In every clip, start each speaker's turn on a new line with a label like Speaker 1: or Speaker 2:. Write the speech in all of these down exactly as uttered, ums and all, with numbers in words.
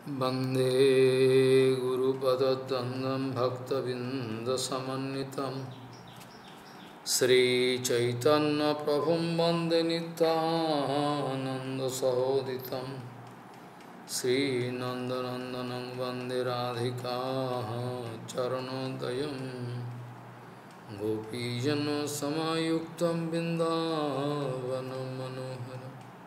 Speaker 1: वंदे गुरुपदद्वन्द्वं भक्तबिंदसमन्वितं श्रीचैतन्यप्रभुं वन्दे नित्यानन्दसहोदितं श्रीनन्दनन्दनं वन्दे राधिका चरणोदयं गोपीजनसमायुक्तं बिन्दावनं मनोहरम्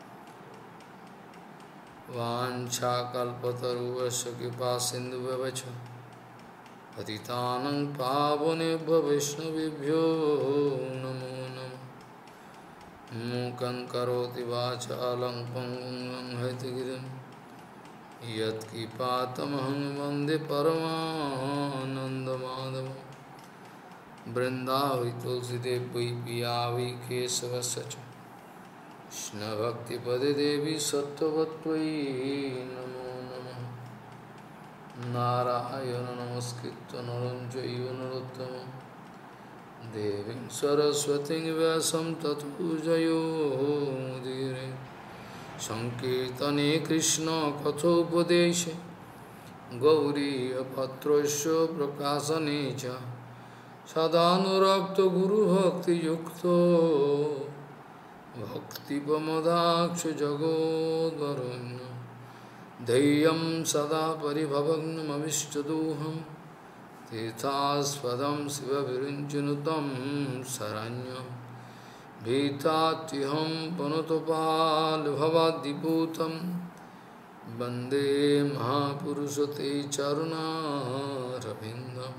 Speaker 1: वाञ्छाकल्पतरुश्च कृपा सिन्धुव्यवच पतितानं पावनेभ्यो वैष्णवेभ्यो नमो नमः। मूकं करोति वाचालं पङ्गुं लङ्घयतिगिरिं यत्कृपातमहं वन्दे परमानन्दमाधवं। वृन्दावै तुलसीदेवी पिया वै केशवस्य च कृष्ण भक्ति पदे देवी सत्ववत्त्वयि नमो नमः। नारायण नमस्कृत्य नरं चैव नरोत्तमं देवीं सरस्वतीं व्यासं ततो जयो मुदीरये। संकीर्तने कृष्ण कथोपदेशे गौरीयपत्रस्य प्रकाशने च सदानुरक्तो गुरुभक्तियुक्तो भक्तिप्रमोदाक्ष जगोद्वरुण्य धैर्यं सदा परिभवग्नमविष्टदोहं तीर्थास्पदं शिवविरञ्चनुतं शरण्यं भीतात्युहं पुनतपाल्भवाद्दिपूतं वन्दे महापुरुषते चरुणारविन्दं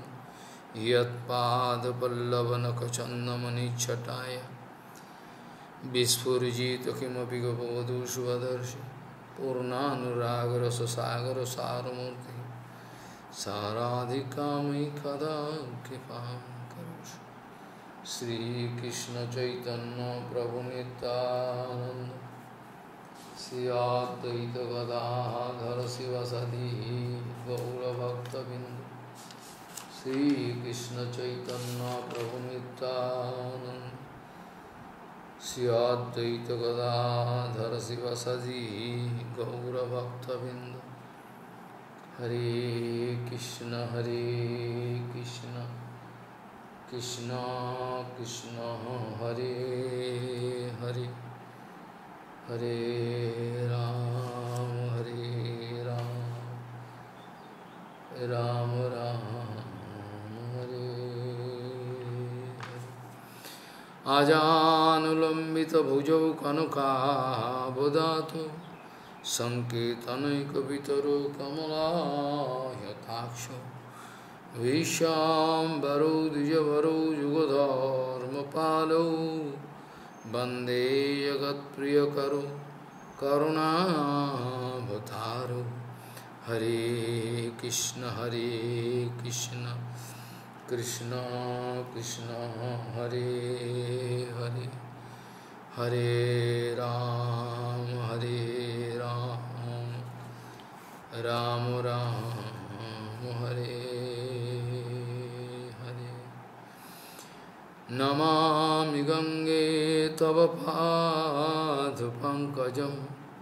Speaker 1: यत्पादपल्लवनखचन्दमनिच्छटाय विस्फुजित किमपि गपवधू स्वदर्शि पूर्णानुरागरससागर सारमूर्ति साराधिका मयि कदा कृपां करोषि। श्रीकृष्ण चैतन्य प्रभु नित्यानंद श्री अद्वैत गदाधर शिवसदि गौरभक्तबिंद श्रीकृष्ण चैतन्य प्रभु नित्यानंद श्री अद्वैत गदाधर शिवसदि गौरभक्तबिंद। हरे कृष्ण हरे कृष्ण कृष्ण कृष्ण हरे हरे हरे राम हरे राम राम राम हरे। आजानुलंबित भुजौ कनकावदातु संकीर्तनैकपितरो कमलायताक्षो विश्वाम्बरो द्विजवरो युगधर्मपालो वन्दे जगत्प्रियकरो करुणावतारो। हरे कृष्ण हरे कृष्ण कृष्ण कृष्ण हरे हरे हरे राम हरे राम राम राम हरे हरे। नमामि गंगे तव पादपङ्कजं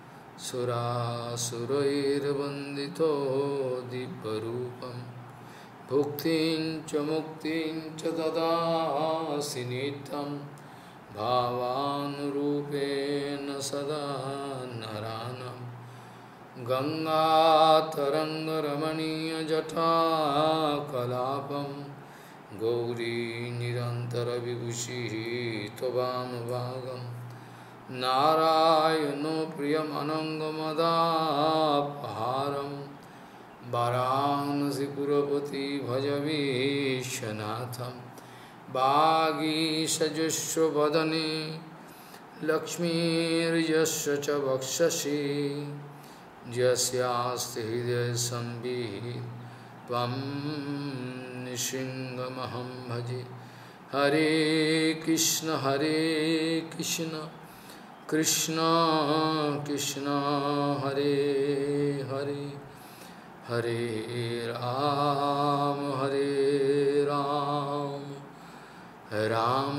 Speaker 1: सुरासुरैर्वन्दितो दिव्यरूपं भुक्तिं च मुक्तिं च ददासि नित्यं भावानुरूपेण सदा नरानं। गंगातरङ्गरमणीयजटाकलापं गौरी निरन्तरविभूषिः त्ववानुभागं नारायणो प्रियमनङ्गमदापहारं वाराणसीपुरपति भजवीशनाथं। वागीशजुष्वदने लक्ष्मीर्यस्य च वक्षसि यस्यास्ति हृदये संवित् त्वं नृसिंहमहं भजे। हरे कृष्ण हरे कृष्ण कृष्ण कृष्ण हरे हरे हरे राम हरे राम राम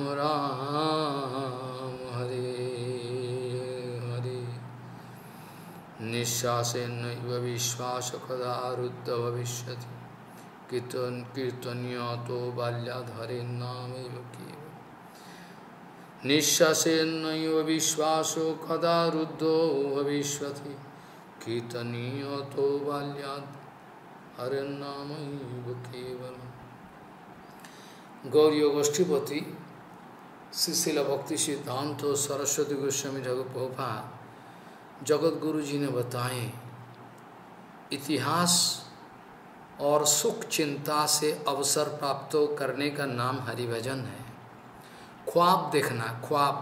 Speaker 1: राम हरे हरे। निःश्वासेनैव विश्वास कदा रुद्ध भविष्यति कीर्तन कीर्तनीय तो बाल्याद् हरेर्नामैव केवलम् निःश्वासेनैव विश्वासो कदा रुद्धो भविष्यति कीर्तनीय तो बाल्याद् हरेर्नामैव केवलम्। गौरीय गोष्ठीपति श्रील भक्ति सिद्धांत सरस्वती गोस्वामी जगत प्रभुपाद जगत गुरु जी ने बताए इतिहास और सुख चिंता से अवसर प्राप्त करने का नाम हरिभजन है। ख्वाब देखना, ख्वाब।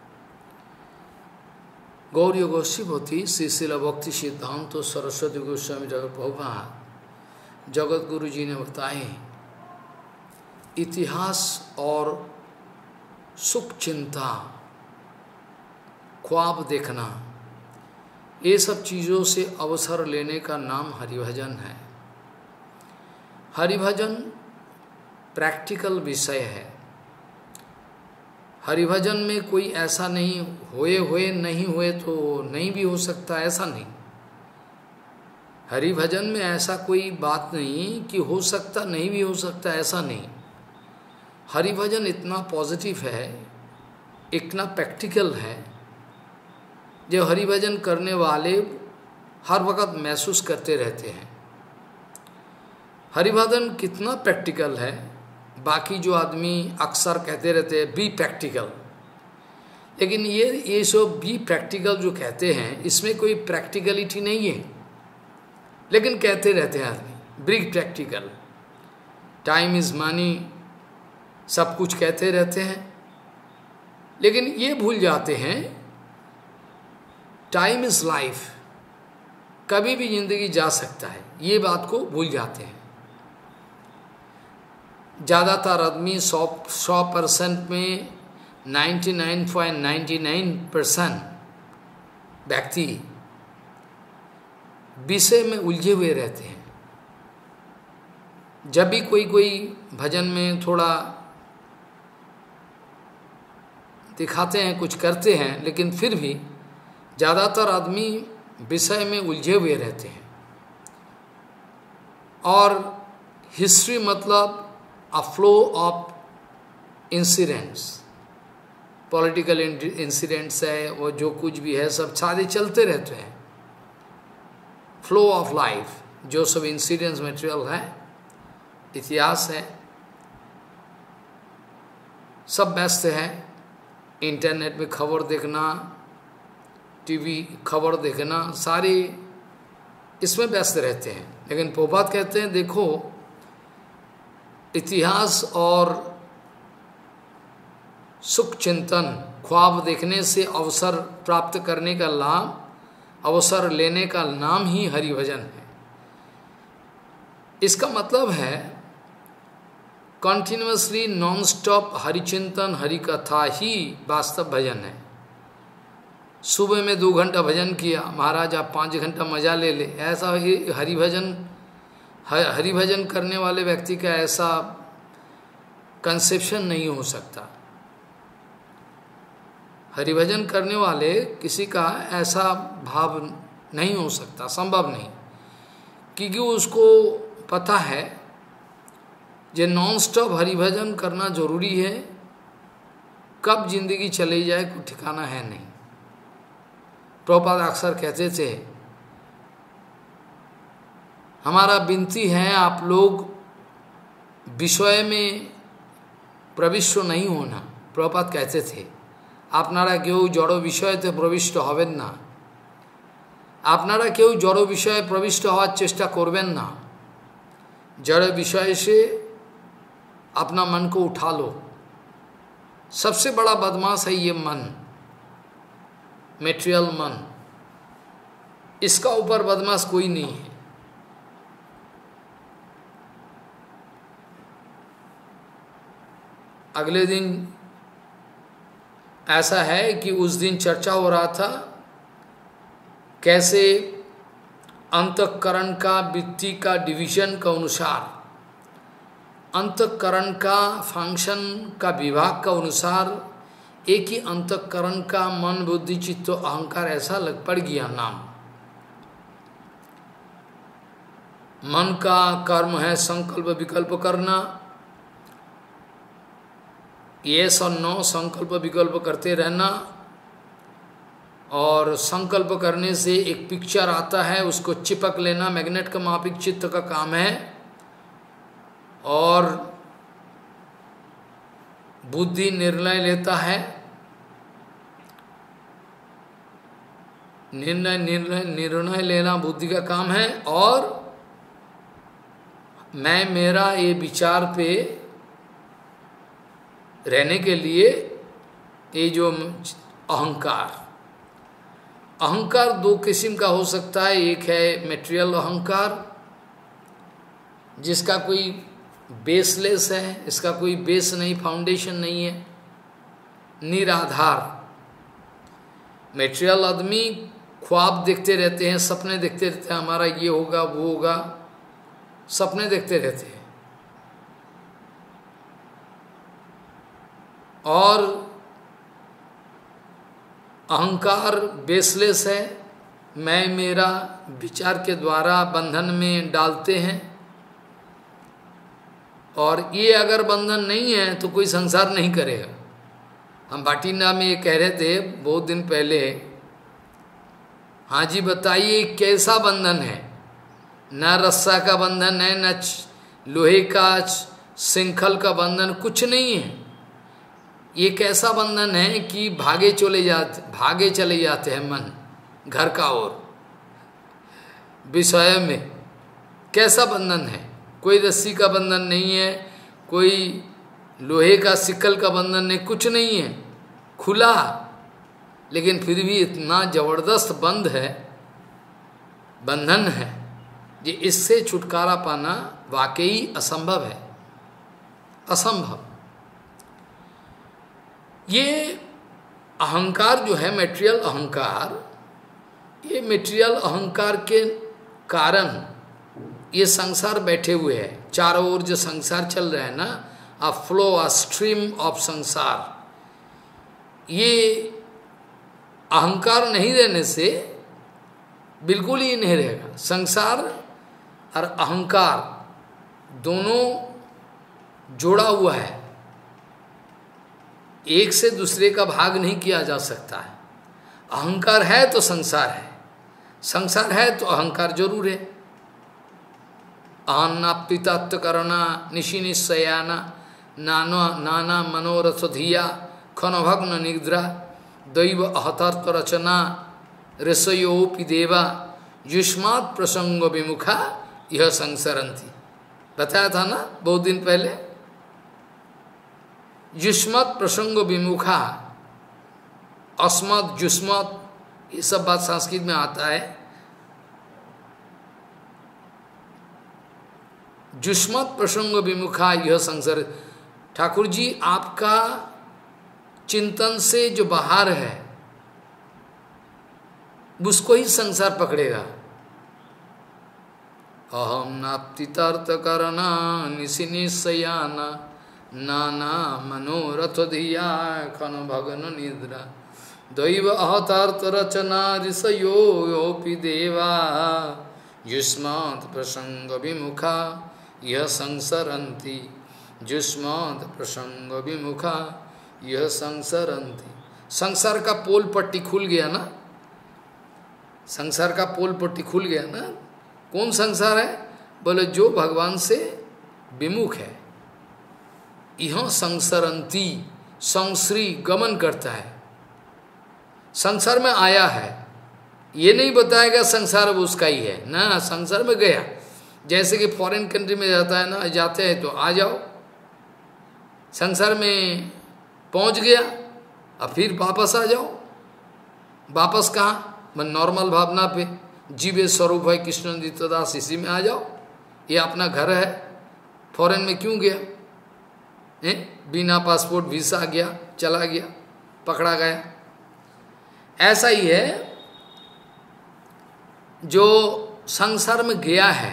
Speaker 1: गौरीय गोष्ठीपति श्रील भक्ति सिद्धांत सरस्वती गोस्वामी जगत प्रभुपाद जगत गुरु जी ने बताए इतिहास और सुख चिंता, ख्वाब देखना, ये सब चीज़ों से अवसर लेने का नाम हरिभजन है। हरिभजन प्रैक्टिकल विषय है। हरिभजन में कोई ऐसा नहीं हुए हुए नहीं हुए तो नहीं भी हो सकता, ऐसा नहीं। हरिभजन में ऐसा कोई बात नहीं कि हो सकता नहीं भी हो सकता, ऐसा नहीं। हरिभजन इतना पॉजिटिव है, इतना प्रैक्टिकल है, जो हरिभजन करने वाले हर वक्त महसूस करते रहते हैं। हरिभजन कितना प्रैक्टिकल है, बाकी जो आदमी अक्सर कहते रहते हैं बी प्रैक्टिकल, लेकिन ये ये सब बी प्रैक्टिकल जो कहते हैं इसमें कोई प्रैक्टिकलिटी नहीं है, लेकिन कहते रहते हैं आदमी be practical, time is money, सब कुछ कहते रहते हैं, लेकिन ये भूल जाते हैं टाइम इज लाइफ, कभी भी जिंदगी जा सकता है, ये बात को भूल जाते हैं। ज़्यादातर आदमी सौ सौ परसेंट में ninety nine point ninety nine percent व्यक्ति विषय में उलझे हुए रहते हैं। जब भी कोई कोई भजन में थोड़ा दिखाते हैं, कुछ करते हैं, लेकिन फिर भी ज़्यादातर आदमी विषय में उलझे हुए रहते हैं। और हिस्ट्री मतलब a flow of incidents, political incidents है, वो जो कुछ भी है सब सारे चलते रहते हैं। फ्लो ऑफ लाइफ, जो सब इंसिडेंट्स मटेरियल है, इतिहास है, सब व्यस्त है। इंटरनेट में खबर देखना, टीवी खबर देखना, सारे इसमें व्यस्त रहते हैं। लेकिन प्रभुपाद कहते हैं देखो, इतिहास और सुख चिंतन, ख्वाब देखने से अवसर प्राप्त करने का लाभ, अवसर लेने का नाम ही हरिभजन है। इसका मतलब है कंटिन्यूअसली नॉन स्टॉप हरिचिंतन, हरि कथा ही वास्तव भजन है। सुबह में दो घंटा भजन किया, महाराज आप पाँच घंटा मजा ले ले, ऐसा ही हरिभजन हरिभजन करने वाले व्यक्ति का ऐसा कंसेप्शन नहीं हो सकता। हरिभजन करने वाले किसी का ऐसा भाव नहीं हो सकता, संभव नहीं, क्योंकि उसको पता है जे नॉन स्टॉप हरिभजन करना जरूरी है, कब जिंदगी चली जाए कोई ठिकाना है नहीं। प्रभुपाद अक्सर कहते थे हमारा विनती है आप लोग विषय में प्रविष्ट नहीं होना। प्रभुपाद कहते थे आपनारा केउ जड़ो विषयते प्रविष्ट हबेन ना, आपनारा केउ जड़ो विषय प्रविष्ट हওয়ার चेष्टा करबेन ना। जड़ विषय से अपना मन को उठा लो। सबसे बड़ा बदमाश है ये मन, मेटेरियल मन, इसका ऊपर बदमाश कोई नहीं है। अगले दिन ऐसा है कि उस दिन चर्चा हो रहा था कैसे अंतःकरण का वृत्ति का डिवीजन का अनुसार, अंतःकरण का फंक्शन का विभाग का अनुसार एक ही अंतःकरण का मन बुद्धि चित्त अहंकार ऐसा लग पड़ गया नाम। मन का कर्म है संकल्प विकल्प करना, यस और नो संकल्प विकल्प करते रहना, और संकल्प करने से एक पिक्चर आता है उसको चिपक लेना, मैग्नेट का मापिक चित्त का काम है। और बुद्धि निर्णय लेता है, निर्णय निर्णय निर्णय लेना बुद्धि का काम है। और मैं मेरा ये विचार पे रहने के लिए ये जो अहंकार, अहंकार दो किस्म का हो सकता है। एक है मेटेरियल अहंकार, जिसका कोई बेसलेस है, इसका कोई बेस नहीं, फाउंडेशन नहीं है, निराधार। मेटेरियल आदमी ख्वाब देखते रहते हैं, सपने देखते रहते हैं, हमारा ये होगा वो होगा, सपने देखते रहते हैं। और अहंकार बेसलेस है, मैं मेरा विचार के द्वारा बंधन में डालते हैं। और ये अगर बंधन नहीं है तो कोई संसार नहीं करेगा। हम बाटिंडा में ये कह रहे थे बहुत दिन पहले, हाँ जी बताइए कैसा बंधन है? न रस्सा का बंधन है, न लोहे का श्रृंखल का बंधन, कुछ नहीं है। ये कैसा बंधन है कि भागे चले जाते भागे चले जाते हैं मन घर का ओर, विषय में। कैसा बंधन है? कोई रस्सी का बंधन नहीं है, कोई लोहे का सिक्कल का बंधन नहीं, कुछ नहीं है, खुला। लेकिन फिर भी इतना जबरदस्त बंध है, बंधन है, कि इससे छुटकारा पाना वाकई असंभव है, असंभव। ये अहंकार जो है मेटेरियल अहंकार, ये मेटेरियल अहंकार के कारण ये संसार बैठे हुए है। चारों ओर जो संसार चल रहा है ना, a flow a stream of संसार, ये अहंकार नहीं रहने से बिल्कुल ही नहीं रहेगा। संसार और अहंकार दोनों जुड़ा हुआ है, एक से दूसरे का भाग नहीं किया जा सकता है। अहंकार है तो संसार है, संसार है तो अहंकार जरूर है। अहन्नाप्तितत्व करना निशि निश्चयाना नाना नाना मनोरथ धिया खनभग्न निद्रा दैव अहतर्थ रचना ऋषयोपि देवा युष्मात् प्रसंग विमुखा यह संसरंती। बताया था ना बहुत दिन पहले, युष्मत् प्रसंग विमुखा, अस्मत् जुष्मत्, ये सब बात संस्कृत में आता है। जुष्मत् प्रसंग विमुखा यह संसार। ठाकुर जी आपका चिंतन से जो बाहर है उसको ही संसार पकड़ेगा। अहम नाप्तितर्थ करना निशि निश्चयाना नाना मनोरथ धिया खन भगन निद्रा दैव अहतार्थ रचना ऋषयोपि देवा युष्मात् प्रसंग विमुखा यह संसरंती जुष्मात् प्रसंग विमुखा यह संसरंती। संसार का पोल पट्टी खुल गया ना, संसार का पोल पट्टी खुल गया ना। कौन संसार है? बोले जो भगवान से विमुख है। यह संसरंती, संश्री गमन करता है, संसार में आया है। ये नहीं बताएगा संसार अब उसका ही है ना, संसार में गया। जैसे कि फॉरेन कंट्री में जाता है ना, जाते हैं तो आ जाओ, संसार में पहुंच गया, अब फिर वापस आ जाओ। वापस कहाँ? मैं नॉर्मल भावना पे, जीवे स्वरूप है कृष्ण नित्यदास, इसी में आ जाओ। ये अपना घर है, फॉरेन में क्यों गया? ए? बिना पासपोर्ट वीसा गया, चला गया, पकड़ा गया। ऐसा ही है जो संसार में गया है,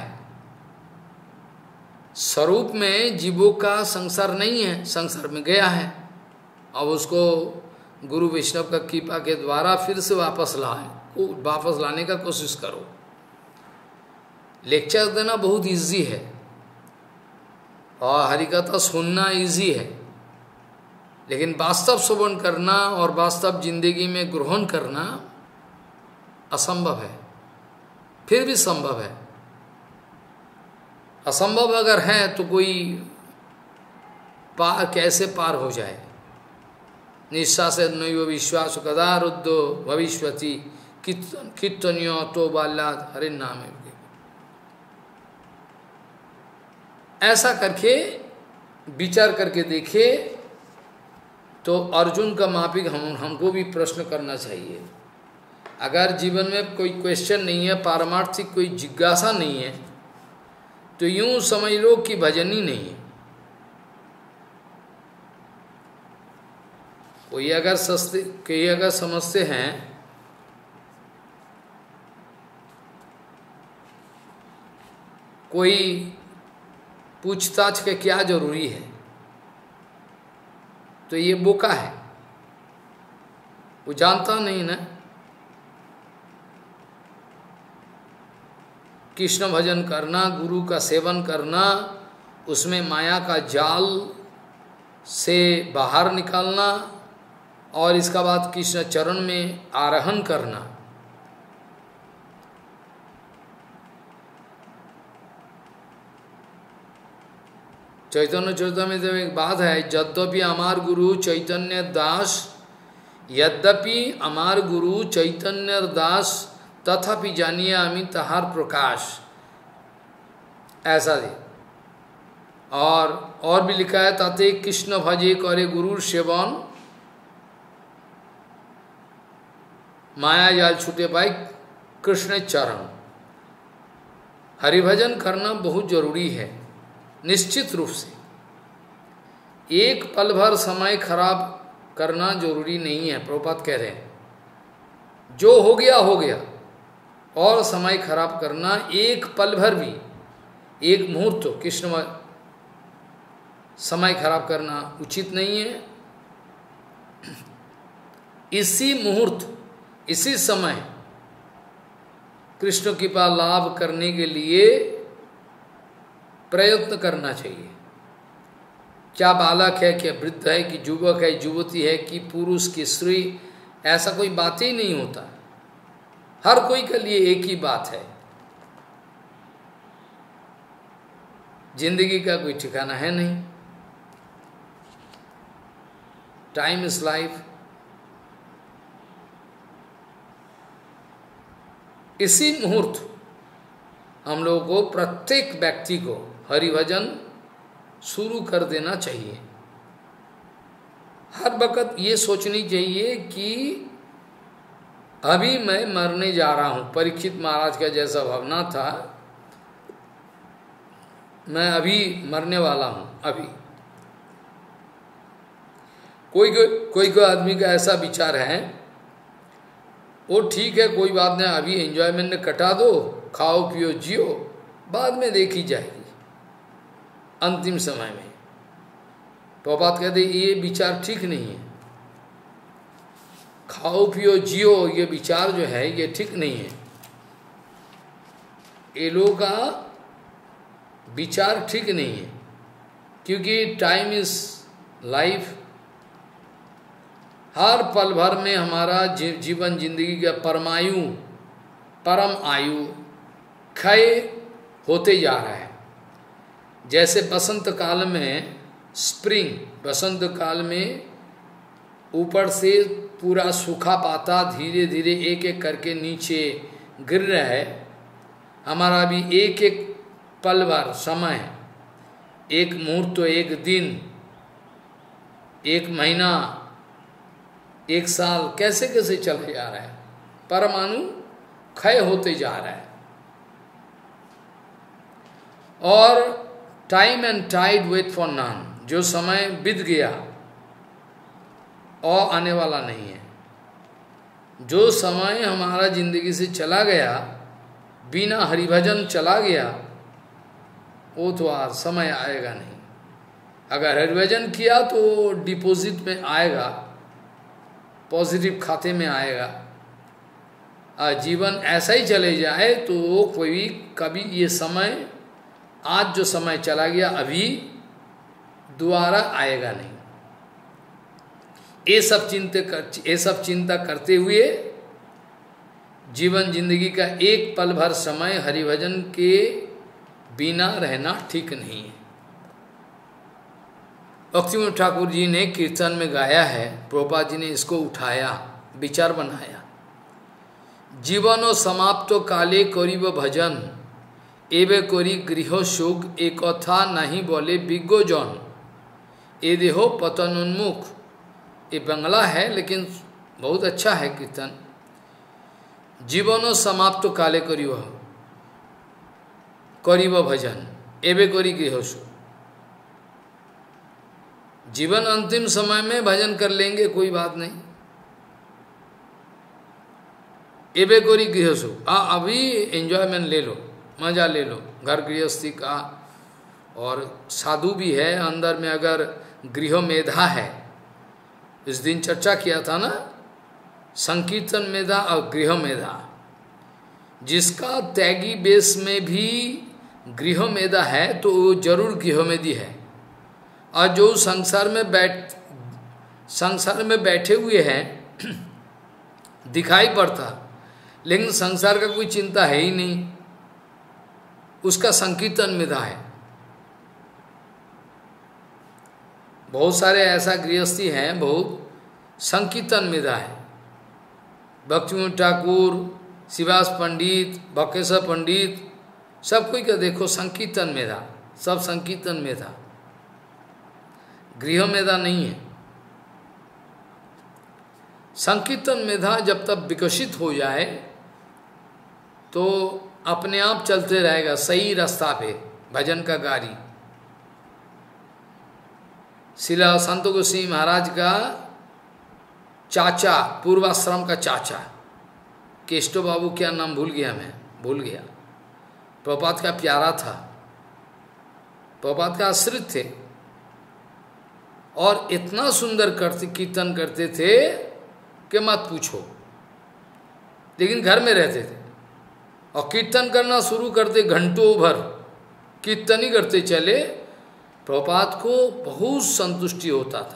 Speaker 1: स्वरूप में जीवों का संसार नहीं है, संसार में गया है। अब उसको गुरु वैष्णव का कृपा के द्वारा फिर से वापस लाए, वापस लाने का कोशिश करो। लेक्चर देना बहुत इजी है और हरिकथा सुनना इजी है, लेकिन वास्तव श्रवण करना और वास्तव जिंदगी में ग्रहण करना असंभव है। फिर भी संभव है। असंभव अगर है तो कोई पार कैसे पार हो जाए। निष्ठा से नैव विश्वास कदा रुद्धो भविष्यति कीर्तन्यो तो बाल्याद हरे नाम। ऐसा करके विचार करके देखे तो अर्जुन का माफिक हम हमको भी प्रश्न करना चाहिए। अगर जीवन में कोई क्वेश्चन नहीं है, पारमार्थिक कोई जिज्ञासा नहीं है, तो यूं समझ लो कि भजन ही नहीं है। कोई अगर सस्ते कोई अगर समझते हैं कोई पूछताछ के क्या जरूरी है, तो ये बोका है, वो जानता नहीं ना। कृष्ण भजन करना, गुरु का सेवन करना, उसमें माया का जाल से बाहर निकालना और इसका बाद कृष्ण चरण में आरोहण करना, चैतन्य चरितमृत में तो एक बात है, यद्यपि अमार गुरु चैतन्य दास यद्यपि अमार गुरु चैतन्य दास तथापि जानिए अमी तहार प्रकाश, ऐसा दे। और और भी लिखा है, ताते कृष्ण भजे करे गुरु सेवन माया जाल छूटे पाई कृष्ण चरण। हरिभजन करना बहुत जरूरी है, निश्चित रूप से। एक पल भर समय खराब करना जरूरी नहीं है। प्रभुपाद कह रहे हैं जो हो गया हो गया, और समय खराब करना एक पल भर भी, एक मुहूर्त कृष्ण समय खराब करना उचित नहीं है। इसी मुहूर्त, इसी समय कृष्ण कृपा लाभ करने के लिए प्रयत्न करना चाहिए। क्या बालक है, क्या वृद्ध है, कि युवक है, युवती है, कि पुरुष की स्त्री, ऐसा कोई बात ही नहीं होता। हर कोई के लिए एक ही बात है। जिंदगी का कोई ठिकाना है नहीं। Time is life. इसी मुहूर्त हम लोगों को, प्रत्येक व्यक्ति को हरिभजन शुरू कर देना चाहिए। हर वक्त ये सोचनी चाहिए कि अभी मैं मरने जा रहा हूं। परीक्षित महाराज का जैसा भावना था, मैं अभी मरने वाला हूं। अभी कोई कोई कोई आदमी का ऐसा विचार है, वो ठीक है, कोई बात नहीं, अभी एंजॉयमेंट कटा दो, खाओ पियो जियो, बाद में देखी जाएगी अंतिम समय में। तो बात कहते ये विचार ठीक नहीं है। खाओ पियो जियो ये विचार जो है ये ठीक नहीं है। ये लोगों का विचार ठीक नहीं है, क्योंकि टाइम इज लाइफ। हर पल भर में हमारा जीवन जिंदगी का परमायु, परम आयु क्षय होते जा रहा है। जैसे बसंत काल में, स्प्रिंग बसंत काल में ऊपर से पूरा सूखा पाता धीरे धीरे एक एक करके नीचे गिर रहा है, हमारा भी एक एक पल भर समय, एक मुहूर्त, एक दिन, एक महीना, एक साल कैसे कैसे चले जा रहा है। परमाणु क्षय होते जा रहा है। और time and tide wait for none, जो समय बीत गया और आने वाला नहीं है। जो समय हमारा जिंदगी से चला गया, बिना हरिभजन चला गया, वो तो आज समय आएगा नहीं। अगर हरिभजन किया तो डिपॉजिट में आएगा, पॉजिटिव खाते में आएगा। जीवन ऐसा ही चले जाए तो कोई कभी ये समय, आज जो समय चला गया अभी दोबारा आएगा नहीं। ये सब चिंता कर ये सब चिंता करते हुए जीवन जिंदगी का एक पल भर समय हरिभजन के बिना रहना ठीक नहीं है। भक्तिविनोद ठाकुर जी ने कीर्तन में गाया है, प्रभुपाद जी ने इसको उठाया, विचार बनाया। जीवन समाप्त काले करिब भजन, एवे करी गृह सुख, एक कथा नहीं बोले विज्ञ जन, ए देहो पतनोन्मुख। ये बंगला है लेकिन बहुत अच्छा है कीर्तन। जीवन समाप्त काले करिब करिब भजन, एवे करी गृह सुख। जीवन अंतिम समय में भजन कर लेंगे, कोई बात नहीं। एवे कोरी गृह सुख, आ अभी एंजॉयमेंट ले लो, मजा ले लो घर गृहस्थी का। और साधु भी है अंदर में, अगर गृह मेधा है, इस दिन चर्चा किया था ना, संकीर्तन मेधा और गृह मेधा। जिसका त्यागी बेस में भी गृह मेधा है तो वो जरूर गृहमेधी है। और जो संसार में बैठ संसार में बैठे हुए हैं दिखाई पड़ता, लेकिन संसार का कोई चिंता है ही नहीं, उसका संकीर्तन मेधा है। बहुत सारे ऐसा गृहस्थी हैं, बहुत संकीर्तन मेधा है। भक्तिविनोद ठाकुर, शिवास पंडित, बकेश्वर पंडित, सब कोई का देखो संकीर्तन मेधा, सब संकीर्तन मेधा, गृह मेधा नहीं है। संकीर्तन मेधा जब तक विकसित हो जाए तो अपने आप चलते रहेगा सही रास्ता पे, भजन का गाड़ी। शिला संत गोस्वामी महाराज का चाचा, पूर्वाश्रम का चाचा, केष्टो बाबू, क्या नाम भूल गया मैं, भूल गया, प्रभुपाद का प्यारा था, प्रभुपाद का आश्रित थे, और इतना सुंदर करते कीर्तन करते थे कि मत पूछो। लेकिन घर में रहते थे और कीर्तन करना शुरू करते, घंटों भर कीर्तन ही करते चले। प्रभुपाद को बहुत संतुष्टि होता था।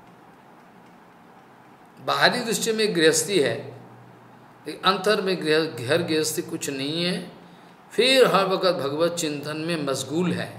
Speaker 1: बाहरी दृष्टि में गृहस्थी है, लेकिन अंतर में घर गृहस्थी कुछ नहीं है। फिर हर वक्त भगवत चिंतन में मशगूल है।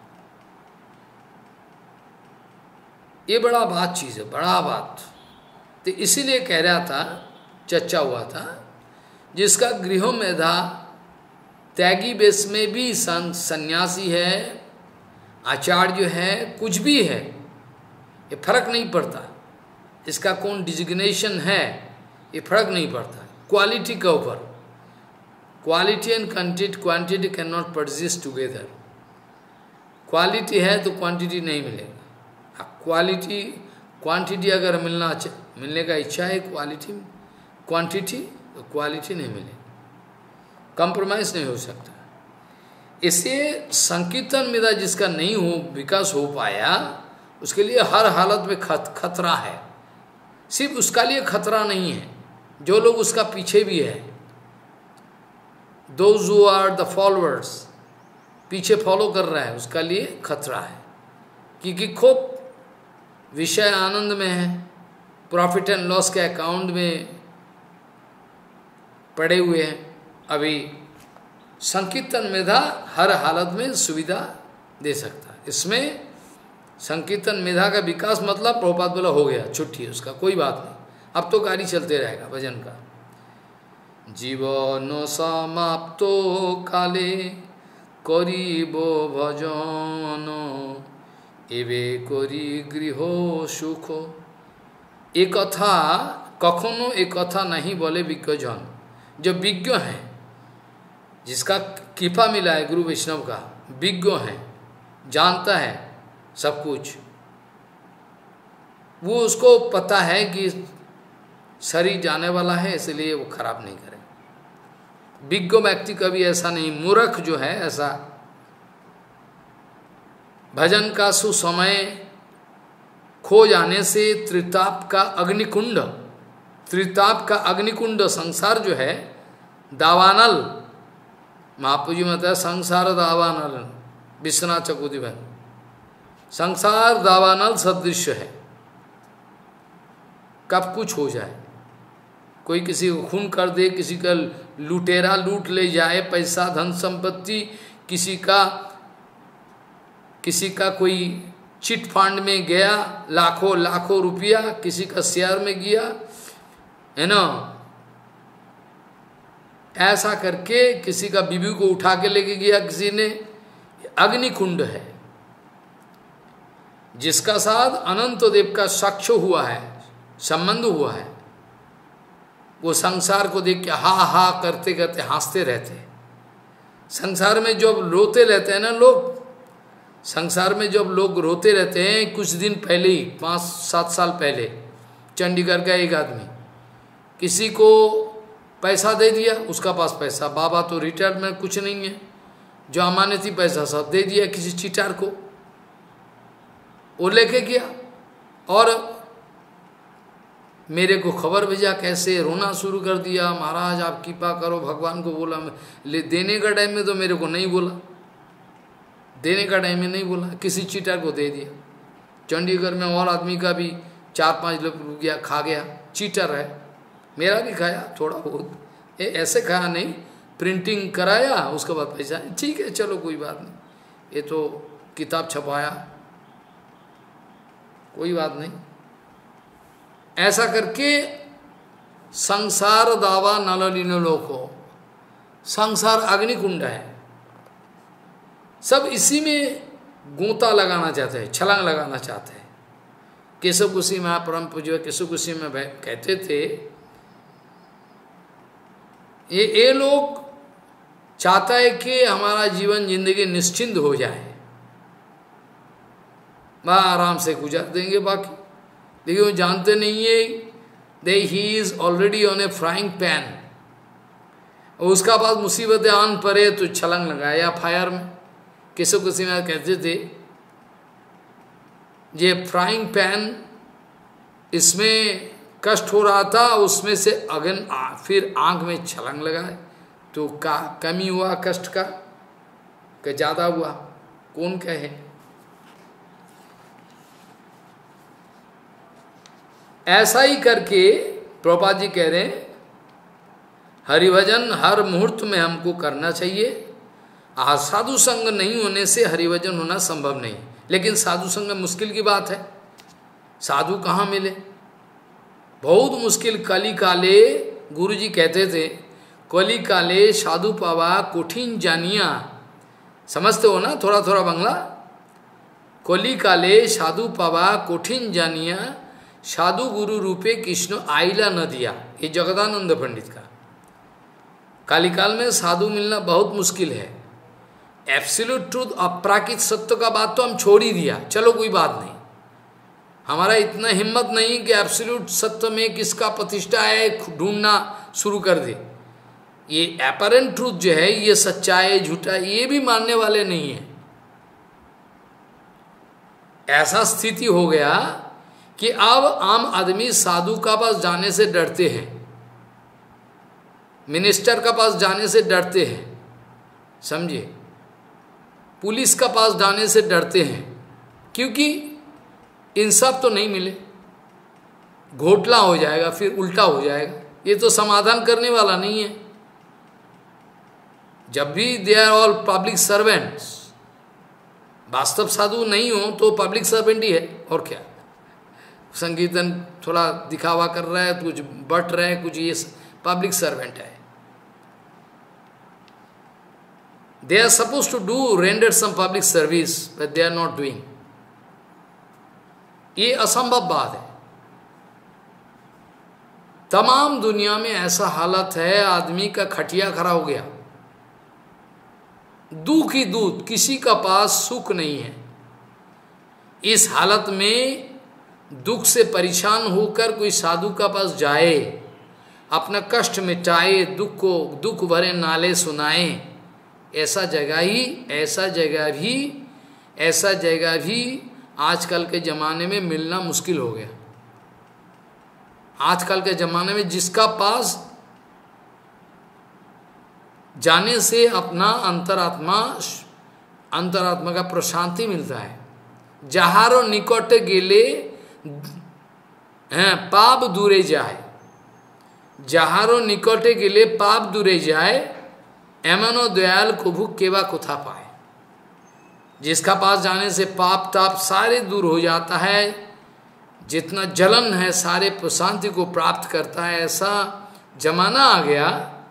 Speaker 1: ये बड़ा बात चीज़ है, बड़ा बात। तो इसीलिए कह रहा था, चर्चा हुआ था, जिसका गृह मेधा त्यागी बेस में भी सन्यासी है, आचार्य है, कुछ भी है, ये फर्क नहीं पड़ता। इसका कौन डिजिग्नेशन है, ये फर्क नहीं पड़ता। क्वालिटी के ऊपर, quality and quantity quantity can not persist together. Quality है तो क्वांटिटी नहीं मिलेगा। क्वालिटी क्वांटिटी अगर मिलना मिलने का इच्छा है, क्वालिटी क्वांटिटी तो क्वालिटी नहीं मिलेगी, कंप्रोमाइज नहीं हो सकता। इससे संकीर्तन मेधा जिसका नहीं हो विकास हो पाया, उसके लिए हर हालत में खत, खतरा है। सिर्फ उसका लिए खतरा नहीं है, जो लोग उसका पीछे भी है, those who are the followers, पीछे फॉलो कर रहा है, उसका लिए खतरा है। क्योंकि खूब विषय आनंद में है, प्रॉफिट एंड लॉस के अकाउंट में पड़े हुए हैं। अभी संकीर्तन मेधा हर हालत में सुविधा दे सकता है। इसमें संकीर्तन मेधा का विकास मतलब प्रभुपाद बोला हो गया, छुट्टी है उसका, कोई बात नहीं, अब तो गाड़ी चलते रहेगा भजन का। जीवन समाप्तो काले करिब भजन, एवे करी गृह सुख। एक कथा कखनो एक कथा नहीं बोले विज्ञ जन। जो विज्ञ हैं, जिसका कृपा मिला है गुरु वैष्णव का, विज्ञ है, जानता है सब कुछ, वो उसको पता है कि शरीर जाने वाला है, इसलिए वो खराब नहीं करे। विज्ञ व्यक्ति कभी ऐसा नहीं, मूर्ख जो है ऐसा। भजन का सुसमय खो जाने से त्रिताप का अग्निकुंड, त्रिताप का अग्निकुंड संसार जो है, दावानल, महाप्रभु जी मतलब संसार दावानल, विश्वनाथ चकोदी भाई, संसार दावानल सदृश है। कब कुछ हो जाए, कोई किसी को खून कर दे, किसी का लुटेरा लूट ले जाए पैसा धन संपत्ति, किसी का किसी का कोई चिट फंड में गया लाखों लाखों रुपया, किसी का शेयर में गया, है ना, ऐसा करके किसी का बीवी को उठा के लेके गया किसी ने, अग्निकुंड है। जिसका साथ अनंत देव का साक्ष्य हुआ है, संबंध हुआ है, वो संसार को देख के हा हा करते करते हंसते रहते। संसार में जब रोते रहते हैं ना लोग, संसार में जब लोग रोते रहते हैं, कुछ दिन पहले ही, पाँच सात साल पहले, चंडीगढ़ का एक आदमी किसी को पैसा दे दिया, उसका पास पैसा, बाबा तो रिटायर्ड में कुछ नहीं है, जो अमानती पैसा सब दे दिया किसी चीटार को, वो लेके गया और मेरे को खबर भेजा, कैसे रोना शुरू कर दिया, महाराज आप कृपा करो, भगवान को बोला। ले देने का टाइम में तो मेरे को नहीं बोला, देने का टाइम में नहीं बोला, किसी चीटर को दे दिया। चंडीगढ़ में और आदमी का भी चार पांच लोग रुपया खा गया, चीटर है, मेरा भी खाया थोड़ा बहुत, ए, ऐसे खाया नहीं, प्रिंटिंग कराया उसके बाद पैसा, ठीक है चलो कोई बात नहीं, ये तो किताब छपाया, कोई बात नहीं। ऐसा करके संसार दावा नलिनो लोको, संसार अग्निकुंड है, सब इसी में गोता लगाना चाहते हैं, छलांग लगाना चाहते हैं। केशव कुशी महापरम पूज्य केशव कुशी में कहते थे, ये ये लोग चाहता है कि हमारा जीवन जिंदगी निश्चिंत हो जाए, वह आराम से गुजार देंगे बाकी, लेकिन वो जानते नहीं है they he is already on a frying pan, और उसका बाद मुसीबतें आन पड़े तो छलंग लगाया फायर में। केशव कुशी में कहते थे, ये फ्राइंग पैन, इसमें कष्ट हो रहा था, उसमें से अगन आ, फिर आंख में छलंग लगाए तो का कमी हुआ कष्ट का, का ज्यादा हुआ, कौन कहे। ऐसा ही करके प्रभुपाद जी कह रहे हैं, हरिभजन हर मुहूर्त में हमको करना चाहिए। आज साधु संग नहीं होने से हरिभजन होना संभव नहीं, लेकिन साधु संग मुश्किल की बात है, साधु कहाँ मिले, बहुत मुश्किल। कली काले गुरु जी कहते थे, कली काले साधु पावा कठिन जानिया, समझते हो ना थोड़ा थोड़ा बांग्ला। कली काले साधु पावा कठिन जानिया, साधु गुरु रूपे कृष्ण आइला न दिया, ये जगदानंद पंडित का। कालिकाल में साधु मिलना बहुत मुश्किल है। एब्सोल्यूट ट्रूथ, अपराकित सत्य का बात तो हम छोड़ ही दिया, चलो कोई बात नहीं, हमारा इतना हिम्मत नहीं कि एब्सोल्यूट सत्य में किसका प्रतिष्ठा है ढूंढना शुरू कर दे। ये एपरेंट ट्रूथ जो है, ये सच्चा है झूठा, ये भी मानने वाले नहीं है। ऐसा स्थिति हो गया कि अब आम आदमी साधु का पास जाने से डरते हैं, मिनिस्टर का पास जाने से डरते हैं, समझिए, पुलिस का पास जाने से डरते हैं, क्योंकि इंसाफ तो नहीं मिले, घोटला हो जाएगा, फिर उल्टा हो जाएगा, ये तो समाधान करने वाला नहीं है। जब भी they are all public servants, वास्तव साधु नहीं हो तो पब्लिक सर्वेंट ही है, और क्या। संकीर्तन थोड़ा दिखावा कर रहा है, कुछ बट रहा है, कुछ ये पब्लिक सर्वेंट है। They are supposed to do render some public service, but they are not doing. ये असंभव बात है। तमाम दुनिया में ऐसा हालत है, आदमी का खटिया खड़ा हो गया, दुख ही दुख, किसी का पास सुख नहीं है। इस हालत में दुख से परेशान होकर कोई साधु का पास जाए, अपना कष्ट मिटाए, दुख को दुख भरे नाले सुनाए, ऐसा जगह ही ऐसा जगह भी ऐसा जगह भी आजकल के ज़माने में मिलना मुश्किल हो गया। आजकल के ज़माने में जिसका पास जाने से अपना अंतरात्मा अंतरात्मा का प्रशांति मिलता है। जहारो निकट गेले हैं पाप दूरे जाए, जहारो निकटे गेले पाप दूरे जाए, एमनो दयाल कभु केवा कुथा पाए। जिसका पास जाने से पाप ताप सारे दूर हो जाता है, जितना जलन है सारे प्रशांति को प्राप्त करता है। ऐसा जमाना आ गया।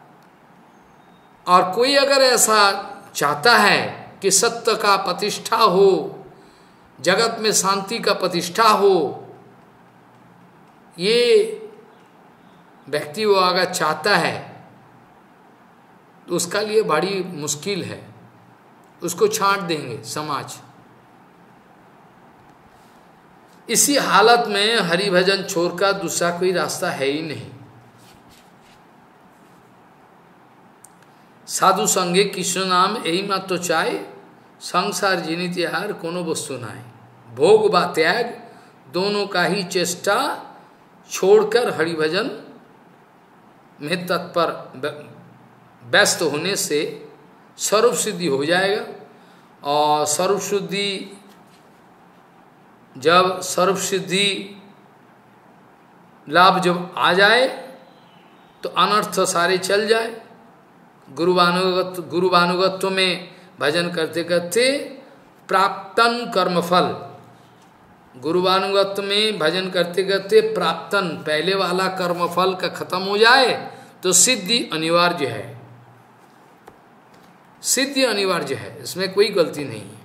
Speaker 1: और कोई अगर ऐसा चाहता है कि सत्य का प्रतिष्ठा हो, जगत में शांति का प्रतिष्ठा हो, ये व्यक्ति वो अगर चाहता है तो उसका लिए बड़ी मुश्किल है, उसको छांट देंगे समाज। इसी हालत में हरि भजन छोड़कर दूसरा कोई रास्ता है ही नहीं। साधु संगे कृष्ण नाम यही मात्र चाहे, संसार जीनित यार कोनो वस्तु नाय। भोग व त्याग दोनों का ही चेष्टा छोड़कर हरिभजन में तत्पर व्यस्त होने से स्वरूप सिद्धि हो जाएगा। और स्वरूप सिद्धि जब स्वरूप सिद्धि लाभ जब आ जाए तो अनर्थ सारे चल जाए। गुरुवानुगत्व गुरुवानुगत्व में भजन करते करते प्राप्तन कर्मफल, गुरुवानुगत्व में भजन करते करते प्राप्तन पहले वाला कर्मफल का खत्म हो जाए तो सिद्धि अनिवार्य है। सिद्धि अनिवार्य है, इसमें कोई गलती नहीं है।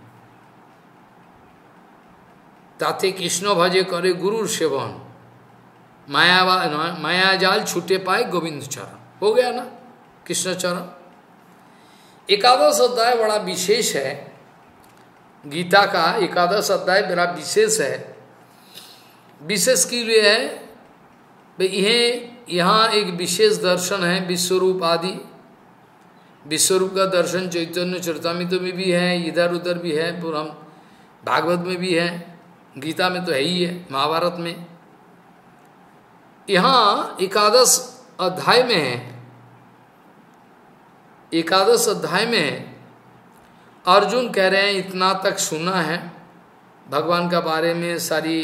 Speaker 1: ताते कृष्ण भजे करे गुरु सेवन, माया माया जाल छूटे पाए गोविंद चरण। हो गया ना कृष्ण चरण। एकादश अध्याय बड़ा विशेष है, गीता का एकादश अध्याय बड़ा विशेष है। विशेष के लिए है यह यहाँ एक विशेष दर्शन है विश्वरूप आदि। विश्वरूप का दर्शन चैतन्य चरितामृत में भी है, इधर उधर भी है, पुराण भागवत में भी है, गीता में तो है ही है, महाभारत में। यहाँ एकादश अध्याय में है, एकादश अध्याय में अर्जुन कह रहे हैं इतना तक सुना है भगवान का बारे में, सारी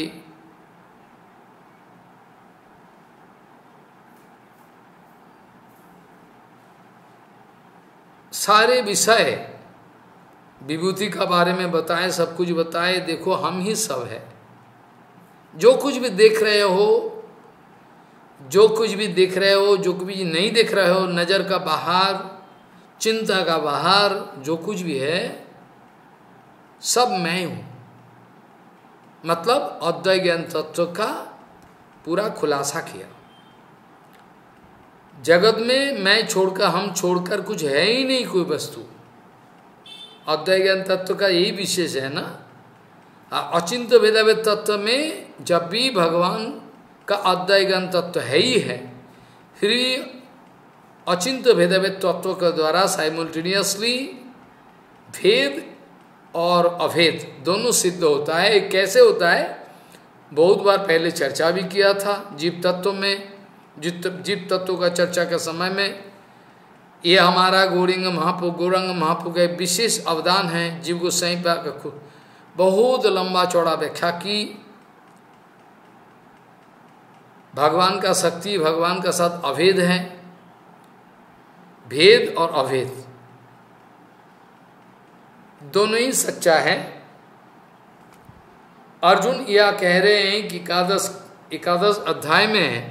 Speaker 1: सारे विषय विभूति का बारे में बताए, सब कुछ बताए। देखो हम ही सब है, जो कुछ भी देख रहे हो, जो कुछ भी देख रहे हो, जो कुछ भी नहीं देख रहे हो, नजर का बाहर, चिंता का बाहर, जो कुछ भी है सब मैं हूं। मतलब अद्वैत ज्ञान तत्व का पूरा खुलासा किया। जगत में मैं छोड़कर, हम छोड़कर कुछ है ही नहीं कोई वस्तु। अद्वैत ज्ञान तत्व का यही विशेष है ना। अचिंत भेदाभेद तत्व में जब भी भगवान का अद्वैत ज्ञान तत्व है ही है, फिर अचिंत भेदाभेद तत्व के द्वारा साइमल्टेनियसली भेद और अभेद दोनों सिद्ध होता है। कैसे होता है बहुत बार पहले चर्चा भी किया था जीव तत्व में। जीव तत्व का चर्चा के समय में ये हमारा गौरिंग महाप्रभु गौरंग महाप्रभु का विशेष अवदान है। जीव गोसाई का बहुत लंबा चौड़ा व्याख्या की। भगवान का शक्ति, भगवान का साथ अभेद है, भेद और अभेद दोनों ही सच्चा है। अर्जुन यह कह रहे हैं कि एकादश एकादश अध्याय में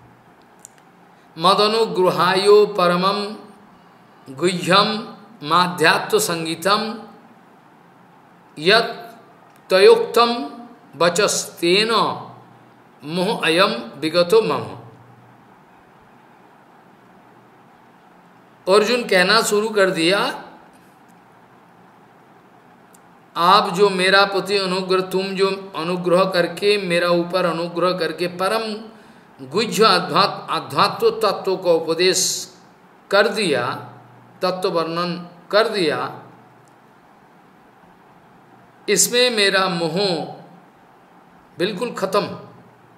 Speaker 1: मदनुगृहायो परमम गुह्यम माध्यात्व संगीतम यत् तयोक्तम वचस्तेन मोह अयम विगतो मम। अर्जुन कहना शुरू कर दिया, आप जो मेरा प्रति अनुग्रह, तुम जो अनुग्रह करके मेरा ऊपर अनुग्रह करके परम गुह्य अध्यात्म तत्व को उपदेश कर दिया, तत्व वर्णन कर दिया, इसमें मेरा मोह बिल्कुल खत्म।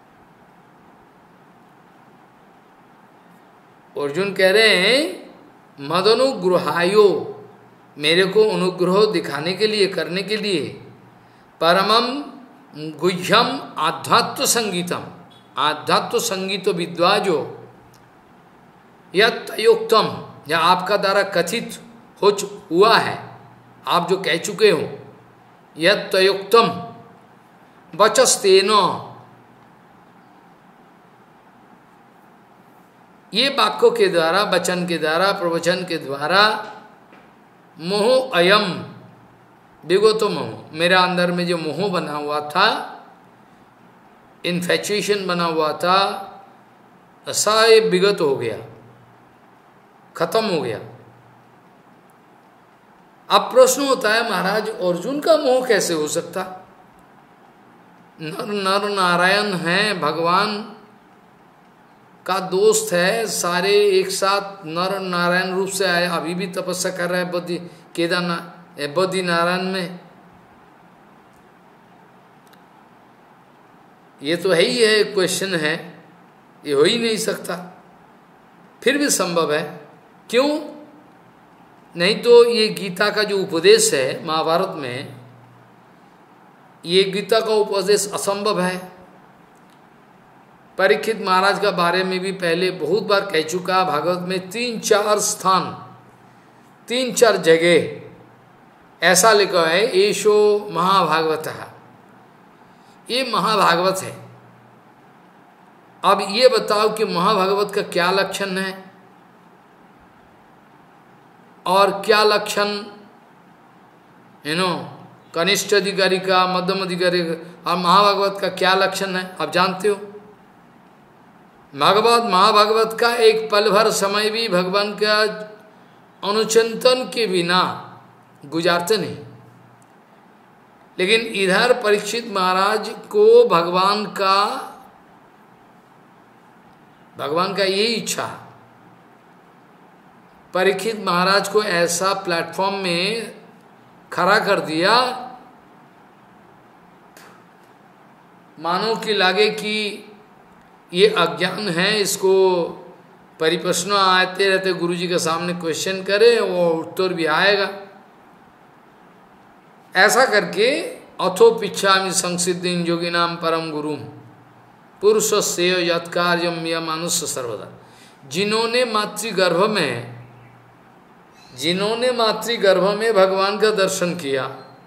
Speaker 1: अर्जुन कह रहे हैं मदनुग्रहायो, मेरे को अनुग्रह दिखाने के लिए, करने के लिए, परमम गुह्यम आध्यात्म संगीतम, आध्यात्म संगीत विद्वाजो यत्युक्तम, या आपका द्वारा कथित हो हुआ है, आप जो कह चुके हो, यत्युक्तम वचस्तेन, ये वाक्यों के द्वारा, वचन के द्वारा, प्रवचन के द्वारा, मोह अयम विगतो मोह, मेरा अंदर में जो मोह बना हुआ था, इन्फेचुएशन बना हुआ था, ऐसा ये विगत हो गया, खत्म हो गया। अब प्रश्न होता है, महाराज अर्जुन का मोह कैसे हो सकता? नर नर नारायण है, भगवान का दोस्त है, सारे एक साथ नर नारायण रूप से आए, अभी भी तपस्या कर रहा है बद्री केदारनाथ बद्री नारायण में। ये तो है ही है, क्वेश्चन है, ये हो ही नहीं सकता। फिर भी संभव है, क्यों? नहीं तो ये गीता का जो उपदेश है महाभारत में, ये गीता का उपदेश असंभव है। परीक्षित महाराज का बारे में भी पहले बहुत बार कह चुका, भागवत में तीन चार स्थान, तीन चार जगह ऐसा लिखा है, एशो महाभागवत है, ये महाभागवत है। अब ये बताओ कि महाभागवत का क्या लक्षण है और क्या लक्षण, यू नो, कनिष्ठ अधिकारी का, मध्यम अधिकारी का, और महाभागवत का क्या लक्षण है आप जानते हो। भागवत महाभागवत का एक पल भर समय भी भगवान का अनुचिंतन के बिना गुजारते नहीं, लेकिन इधर परीक्षित महाराज को भगवान का भगवान का यही इच्छा, परीक्षित महाराज को ऐसा प्लेटफॉर्म में खड़ा कर दिया, मानो कि लागे कि ये अज्ञान है, इसको परिप्रश्न आते रहते, गुरु जी के सामने क्वेश्चन करे, वो उत्तर भी आएगा। ऐसा करके अथो पिच्छामि संसिद्धिं योगिनाम परम गुरुम पुरुष से यत्कार्यम या मानुष्य सर्वदा, जिन्होंने मातृगर्भ में जिन्होंने मातृगर्भ में भगवान का दर्शन किया,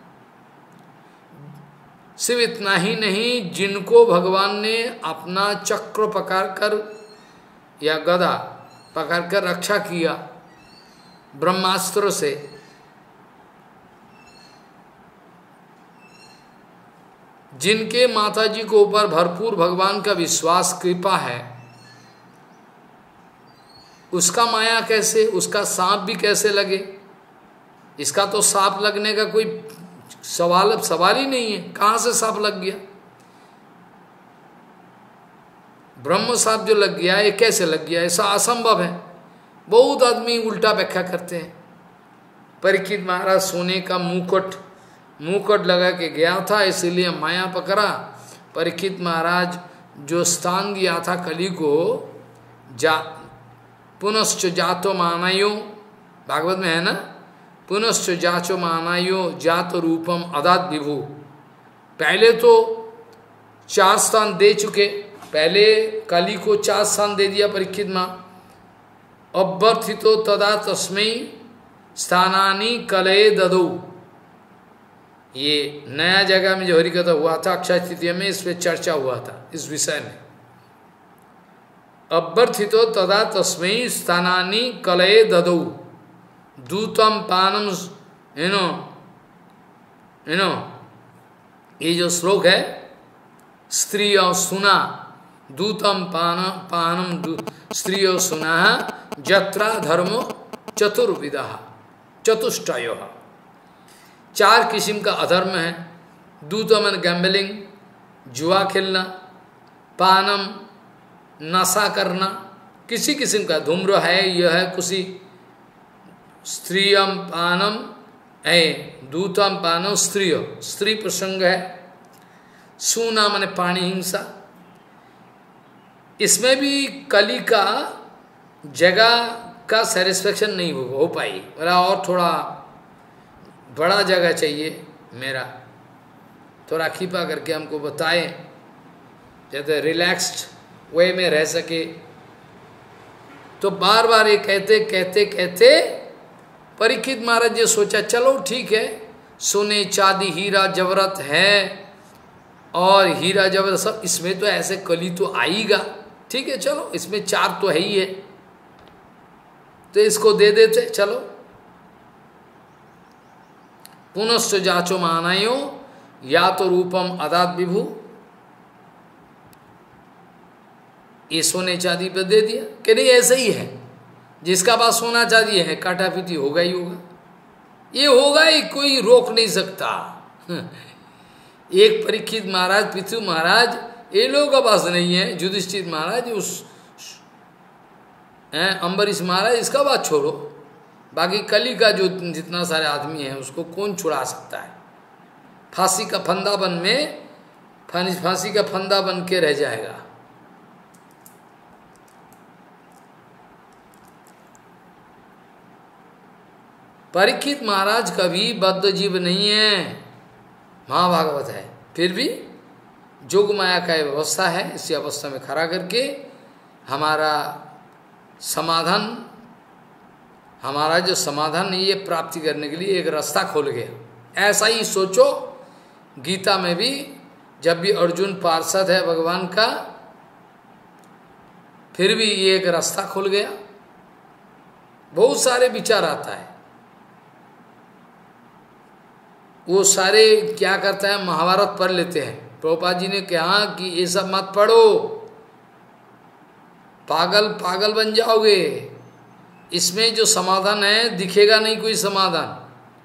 Speaker 1: सिर्फ इतना ही नहीं, जिनको भगवान ने अपना चक्र पकड़कर या गदा पकड़कर रक्षा किया ब्रह्मास्त्र से, जिनके माताजी को ऊपर भरपूर भगवान का विश्वास कृपा है, उसका माया कैसे, उसका सांप भी कैसे लगे? इसका तो सांप लगने का कोई सवाल सवाल ही नहीं है, कहां से सांप लग गया? ब्रह्म सांप जो लग गया, ये कैसे लग गया? ऐसा असंभव है। बहुत आदमी उल्टा व्याख्या करते हैं। परीक्षित महाराज सोने का मुकुट मुकुट लगा के गया था, इसीलिए माया पकड़ा। परीक्षित महाराज जो स्थान दिया था कली को, जा पुनश्च जातो मानायो, भागवत में है ना, पुनश्च जाचो मानायो जात रूपम अदात विभु। पहले तो चार स्थान दे चुके, पहले कली को चार स्थान दे दिया परीक्षित माँ। अभ्यर्थितो तदा तस्मै स्थानानि कलये ददौ। ये नया जगह में जो हरिकथा हुआ था अक्षय तृतीया में, इस पर चर्चा हुआ था इस विषय में। अभ्यर्थितो तदा तस्मै स्थानानि कलये ददौ दूतम पानम, यू नो यू नो ये जो श्लोक है, स्त्रिय सुना दूतम पान पानम स्त्रिय सुना जत्रा धर्मो चतुर्विदा चतुष्टयो। चार किस्म का अधर्म है। दूतम एंड गैम्बलिंग, जुआ खेलना, पानम नशा करना, किसी किस्म का धूम्र है, यह है कुछ स्त्रियम पानम है, दूतम पानम स्त्रिय, स्त्री प्रसंग है। सूना माने पानी हिंसा। इसमें भी कली का जगह का सेटिस्फेक्शन नहीं हो, हो पाई, बोला और थोड़ा बड़ा जगह चाहिए मेरा, थोड़ा कृपा करके हमको बताएं, जैसे रिलैक्स्ड वे में रह सके। तो बार बार ये कहते कहते कहते परीक्षित महाराज जी सोचा चलो ठीक है, सोने चांदी हीरा जवरत है और हीरा जवरत सब, इसमें तो ऐसे कली तो आएगा, ठीक है चलो इसमें चार तो है ही है, तो इसको दे देते चलो। पुनश्च जाचो मानायो या तो रूपम अदात विभु, ये सोने चांदी पे दे दिया कि नहीं ऐसे ही है, जिसका पास सोना चांदी है काटा पीटी होगा ही होगा, ये होगा ही, कोई रोक नहीं सकता। एक परीक्षित महाराज, पृथु महाराज, ये लोगों का पास नहीं है, युधिष्ठिर महाराज, उस अम्बरीश महाराज, इसका बात छोड़ो, बाकी कली का जो जितना सारे आदमी है उसको कौन छुड़ा सकता है। फांसी का फंदा बन में फांसी का फंदा बन के रह जाएगा। परीक्षित महाराज कभी बद्ध जीव नहीं है, महाभागवत है, फिर भी जोग माया का व्यवस्था है, इसी अवस्था में खड़ा करके हमारा समाधान, हमारा जो समाधान है ये प्राप्ति करने के लिए एक रास्ता खोल गया। ऐसा ही सोचो गीता में भी, जब भी अर्जुन पार्षद है भगवान का, फिर भी ये एक रास्ता खुल गया। बहुत सारे विचार आता है, वो सारे क्या करता है, महाभारत पढ़ लेते हैं। प्रभुपाद जी ने कहा कि ये सब मत पढ़ो, पागल पागल बन जाओगे, इसमें जो समाधान है दिखेगा नहीं कोई समाधान।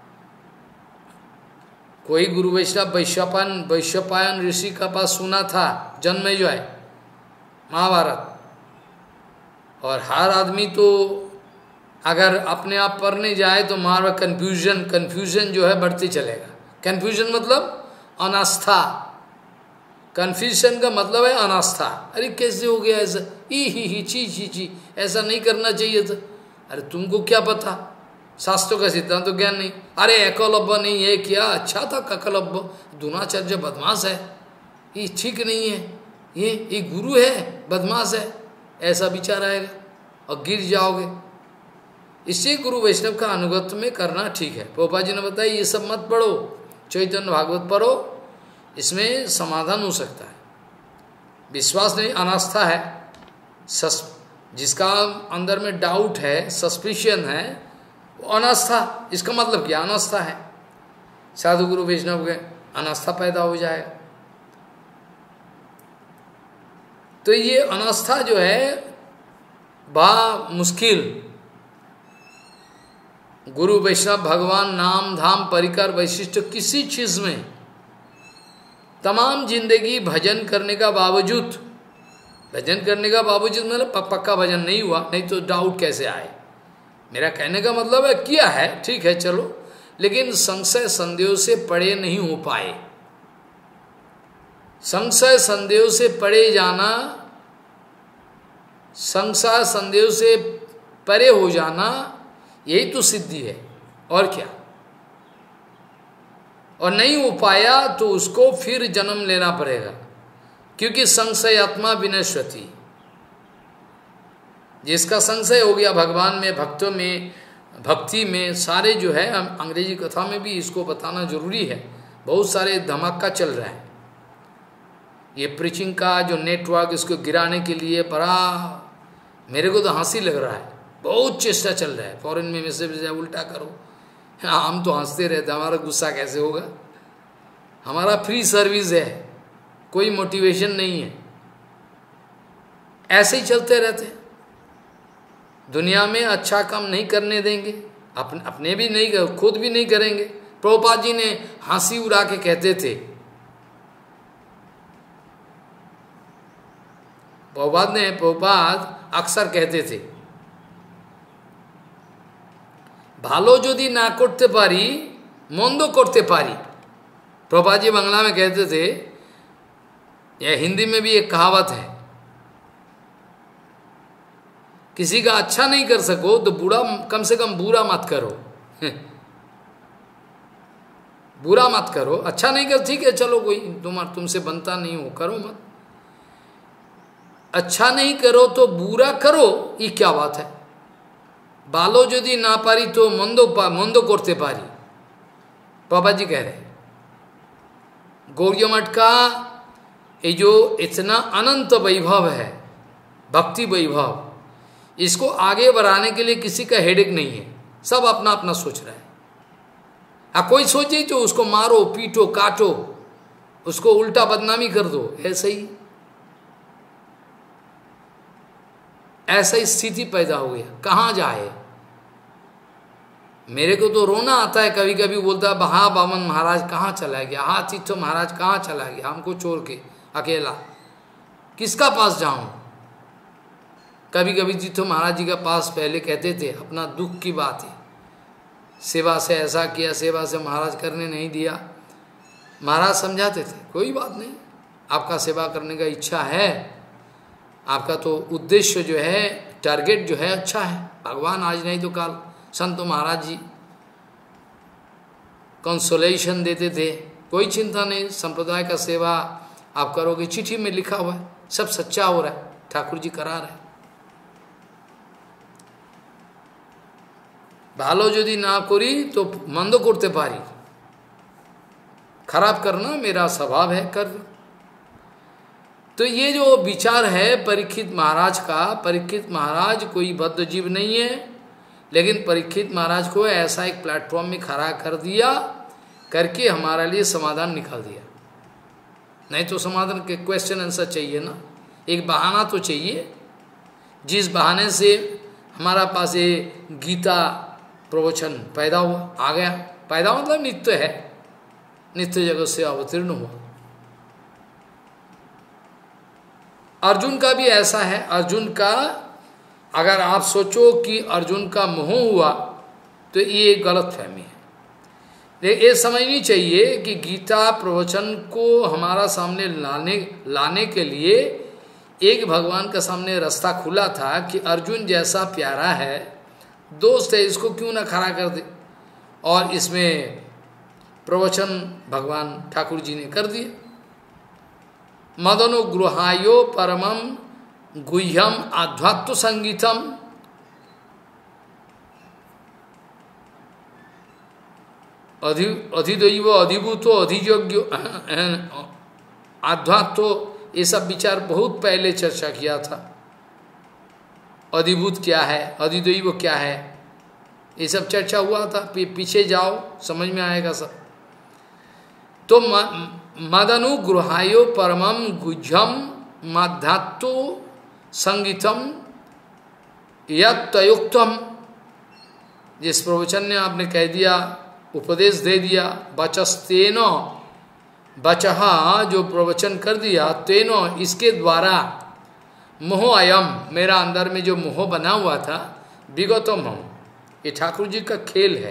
Speaker 1: कोई गुरु वैष्णव वैश्वपायन वैश्वपायन ऋषि का पास सुना था जन्मेजय महाभारत, और हर आदमी तो अगर अपने आप पढ़ने जाए तो मारा कंफ्यूजन कंफ्यूजन जो है बढ़ते चलेगा। कंफ्यूजन मतलब अनास्था, कंफ्यूजन का मतलब है अनास्था। अरे कैसे हो गया ऐसा, ई ही ही ची ची ची, ऐसा नहीं करना चाहिए था। अरे तुमको क्या पता, शास्त्रों का सिद्धांत तो ज्ञान नहीं। अरे एकलव्य नहीं है क्या, अच्छा था ककलव्य, द्रोणाचार्य बदमाश है, ये ठीक नहीं है, ये ये गुरु है बदमाश है, ऐसा विचार आएगा और गिर जाओगे। इससे गुरु वैष्णव का अनुगत्य में करना ठीक है। प्रभुपाद जी ने बताया ये सब मत पढ़ो, चैतन्य भागवत पढ़ो, इसमें समाधान हो सकता है। विश्वास नहीं, अनास्था है, सस जिसका अंदर में डाउट है, सस्पिशन है, वो अनास्था, इसका मतलब क्या अनास्था है। साधु गुरु वैष्णव के अनास्था पैदा हो जाएगा। तो ये अनास्था जो है बड़ा मुश्किल। गुरु वैष्णव भगवान नाम धाम परिकर वैशिष्ट किसी चीज में तमाम जिंदगी भजन करने का बावजूद, भजन करने का बावजूद मतलब पक्का भजन नहीं हुआ, नहीं तो डाउट कैसे आए। मेरा कहने का मतलब है किया है ठीक है चलो, लेकिन संशय संदेह से परे नहीं हो पाए। संशय संदेह से परे जाना, संशय संदेह से परे हो जाना, यही तो सिद्धि है और क्या। और नहीं हो पाया तो उसको फिर जन्म लेना पड़ेगा, क्योंकि संशय आत्मा विनश्वती। जिसका संशय हो गया भगवान में, भक्तों में, भक्ति में, सारे जो है, हम अंग्रेजी कथा में भी इसको बताना जरूरी है। बहुत सारे धमाका चल रहा है, ये प्रीचिंग का जो नेटवर्क, इसको गिराने के लिए बड़ा, मेरे को तो हंसी लग रहा है, बहुत चेष्टा चल रहा है। फॉरेन में मैसेज उल्टा करो, हाँ हम तो हंसते रहते, हमारा गुस्सा कैसे होगा। हमारा फ्री सर्विस है, कोई मोटिवेशन नहीं है, ऐसे ही चलते रहते हैं। दुनिया में अच्छा काम नहीं करने देंगे, अपने अपने भी नहीं कर, खुद भी नहीं करेंगे। प्रभुपाद जी ने हंसी उड़ा के कहते थे, प्रभुपाद ने प्रभुपाद अक्सर कहते थे, भालो यदि ना करते पारी मंदो करते पारी। प्रभुपाद जी बांग्ला में कहते थे, या हिंदी में भी एक कहावत है किसी का अच्छा नहीं कर सको तो बुरा, कम से कम बुरा मत करो। बुरा मत करो, अच्छा नहीं कर, ठीक है चलो कोई तुम्हारा तुमसे बनता नहीं हो, करो मत। अच्छा नहीं करो तो बुरा करो, ये क्या बात है। बालो यदि ना पारी तो मंदो मंदो करते पारी, बाबा जी कह रहे। गौड़िया मठ का ये जो इतना अनंत वैभव है, भक्ति वैभव, इसको आगे बढ़ाने के लिए किसी का हेडेक नहीं है, सब अपना अपना सोच रहा है। आ कोई सोचे तो उसको मारो, पीटो, काटो, उसको उल्टा बदनामी कर दो, ऐसे ही ऐसा ही स्थिति पैदा हो गया। कहाँ जाए? मेरे को तो रोना आता है कभी कभी, बोलता है हाँ बामन महाराज कहाँ चला गया, हाँ तीर्थो महाराज कहाँ चला गया, हमको छोड़ के अकेला, किसका पास जाऊं। कभी कभी तीर्थो महाराज जी का पास पहले कहते थे, अपना दुख की बात है, सेवा से ऐसा किया, सेवा से महाराज करने नहीं दिया। महाराज समझाते थे कोई बात नहीं, आपका सेवा करने का इच्छा है, आपका तो उद्देश्य जो है, टारगेट जो है अच्छा है, भगवान आज नहीं तो कल। संत महाराज जी कंसोलेशन देते थे, कोई चिंता नहीं, संप्रदाय का सेवा आप करोगे, चिट्ठी में लिखा हुआ है, सब सच्चा हो रहा है, ठाकुर जी करा रहे। भालो यदि ना करी तो मंदो करते पारी, खराब करना मेरा स्वभाव है, कर। तो ये जो विचार है परीक्षित महाराज का, परीक्षित महाराज कोई बद्ध जीव नहीं है, लेकिन परीक्षित महाराज को ऐसा एक प्लेटफॉर्म में खड़ा कर दिया, करके हमारे लिए समाधान निकाल दिया। नहीं तो समाधान के क्वेश्चन आंसर चाहिए ना, एक बहाना तो चाहिए, जिस बहाने से हमारा पास ये गीता प्रवचन पैदा हुआ, आ गया। पैदा मतलब नित्य है, नित्य जगत से अवतीर्ण हुआ। अर्जुन का भी ऐसा है। अर्जुन का अगर आप सोचो कि अर्जुन का मोह हुआ तो ये गलत फहमी है। लेकिन ये समझनी चाहिए कि गीता प्रवचन को हमारा सामने लाने लाने के लिए एक भगवान का सामने रास्ता खुला था कि अर्जुन जैसा प्यारा है, दोस्त है, इसको क्यों ना खड़ा कर दे। और इसमें प्रवचन भगवान ठाकुर जी ने कर दिए। मदनुगृहायो परमम गुह्यम आध्यात्म संगीतम, अधि अधिदैव अधिभूतो अधियोग्यो आध्यात्म, ये सब विचार बहुत पहले चर्चा किया था। अधिभूत क्या है, अधिदैव क्या है, ये सब चर्चा हुआ था। पीछे जाओ समझ में आएगा सब। तो मदनुगृहायो परमम गुह्यम माध्यात्म संगीतम यत्तयुक्तम, जिस प्रवचन ने आपने कह दिया, उपदेश दे दिया, बचस्तेनो, बचहा जो प्रवचन कर दिया, तेनो इसके द्वारा मोह अयम, मेरा अंदर में जो मोह बना हुआ था, विगतम हम, ये ठाकुर जी का खेल है।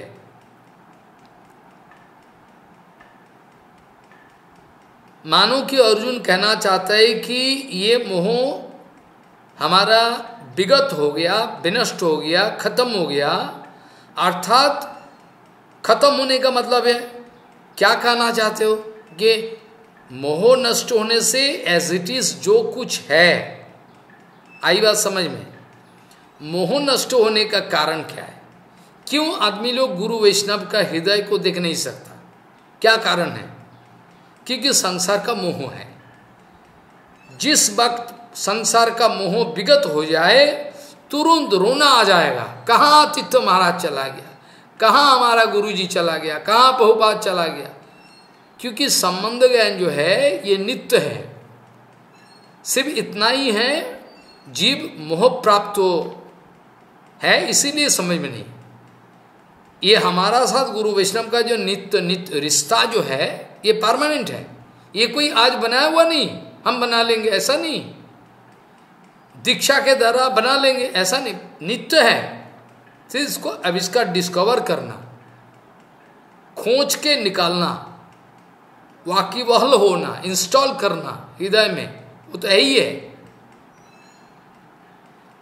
Speaker 1: मानो कि अर्जुन कहना चाहता है कि ये मोह हमारा विगत हो गया, विनष्ट हो गया, खत्म हो गया। अर्थात खत्म होने का मतलब है, क्या कहना चाहते हो कि मोह नष्ट होने से एज इट इज जो कुछ है, आई बात समझ में। मोह नष्ट होने का कारण क्या है, क्यों आदमी लोग गुरु वैष्णव का हृदय को देख नहीं सकता, क्या कारण है? क्योंकि संसार का मोह है। जिस वक्त संसार का मोह विगत हो जाए, तुरंत रोना आ जाएगा, कहाँ तीर्थ महाराज चला गया, कहाँ हमारा गुरु जी चला गया, कहाँ बहुपात चला गया। क्योंकि संबंध ज्ञान जो है ये नित्य है, सिर्फ इतना ही है, जीव मोह प्राप्त है, इसीलिए समझ में नहीं। ये हमारा साथ गुरु वैष्णव का जो नित्य नित्य रिश्ता जो है ये परमानेंट है, ये कोई आज बनाया हुआ नहीं, हम बना लेंगे ऐसा नहीं, दीक्षा के द्वारा बना लेंगे ऐसा नहीं, नित्य है। फिर इसको अब इसका डिस्कवर करना, खोज के निकालना, वाकिबहल होना, इंस्टॉल करना हृदय में, वो तो है ही है।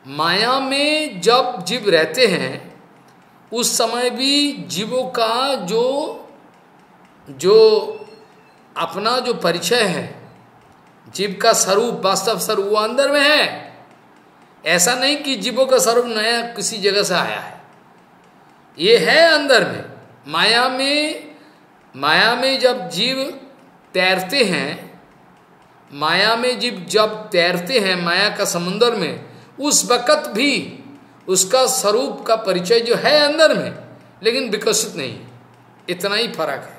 Speaker 1: माया में जब जीव रहते हैं उस समय भी जीवों का जो जो अपना जो परिचय है, जीव का स्वरूप, वास्तव स्वरूप वो अंदर में है। ऐसा नहीं कि जीवों का स्वरूप नया किसी जगह से आया है, ये है अंदर में। माया में माया में जब जीव तैरते हैं, माया में जीव जब तैरते हैं माया का समुद्र में, उस वक़्त भी उसका स्वरूप का परिचय जो है अंदर में, लेकिन विकसित नहीं, इतना ही फर्क है।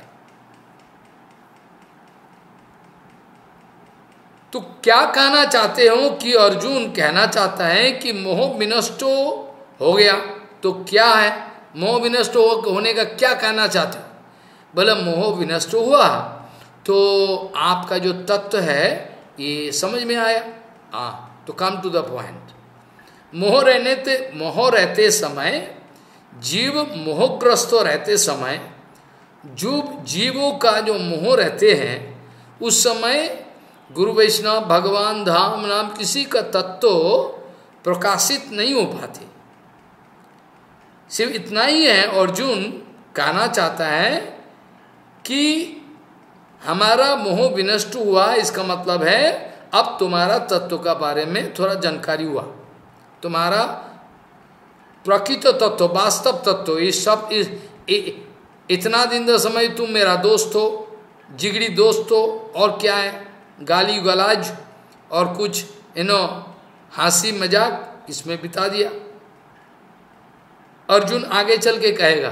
Speaker 1: तो क्या कहना चाहते हो कि अर्जुन कहना चाहता है कि मोह विनष्ट हो गया, तो क्या है मोह विनष्ट होने का, क्या कहना चाहते हो? बोले मोह विनष्ट हुआ तो आपका जो तत्व है ये समझ में आया। हाँ, तो कम टू द पॉइंट। मोह रहने ते मोह रहते समय, जीव मोहग्रस्त रहते समय, जो जीवों का जो मोह रहते हैं उस समय गुरु वैष्णव भगवान धाम नाम किसी का तत्व प्रकाशित नहीं हो पाते। सिर्फ इतना ही है, अर्जुन कहना चाहता है कि हमारा मोह विनष्ट हुआ, इसका मतलब है अब तुम्हारा तत्व का बारे में थोड़ा जानकारी हुआ, तुम्हारा प्रकृत तत्व, वास्तव तत्व, इस सब इस, इ, इतना दिन का समय तुम मेरा दोस्त हो, जिगरी दोस्त हो, और क्या है गाली गलाज और कुछ इनो हंसी मजाक इसमें बिता दिया। अर्जुन आगे चल के कहेगा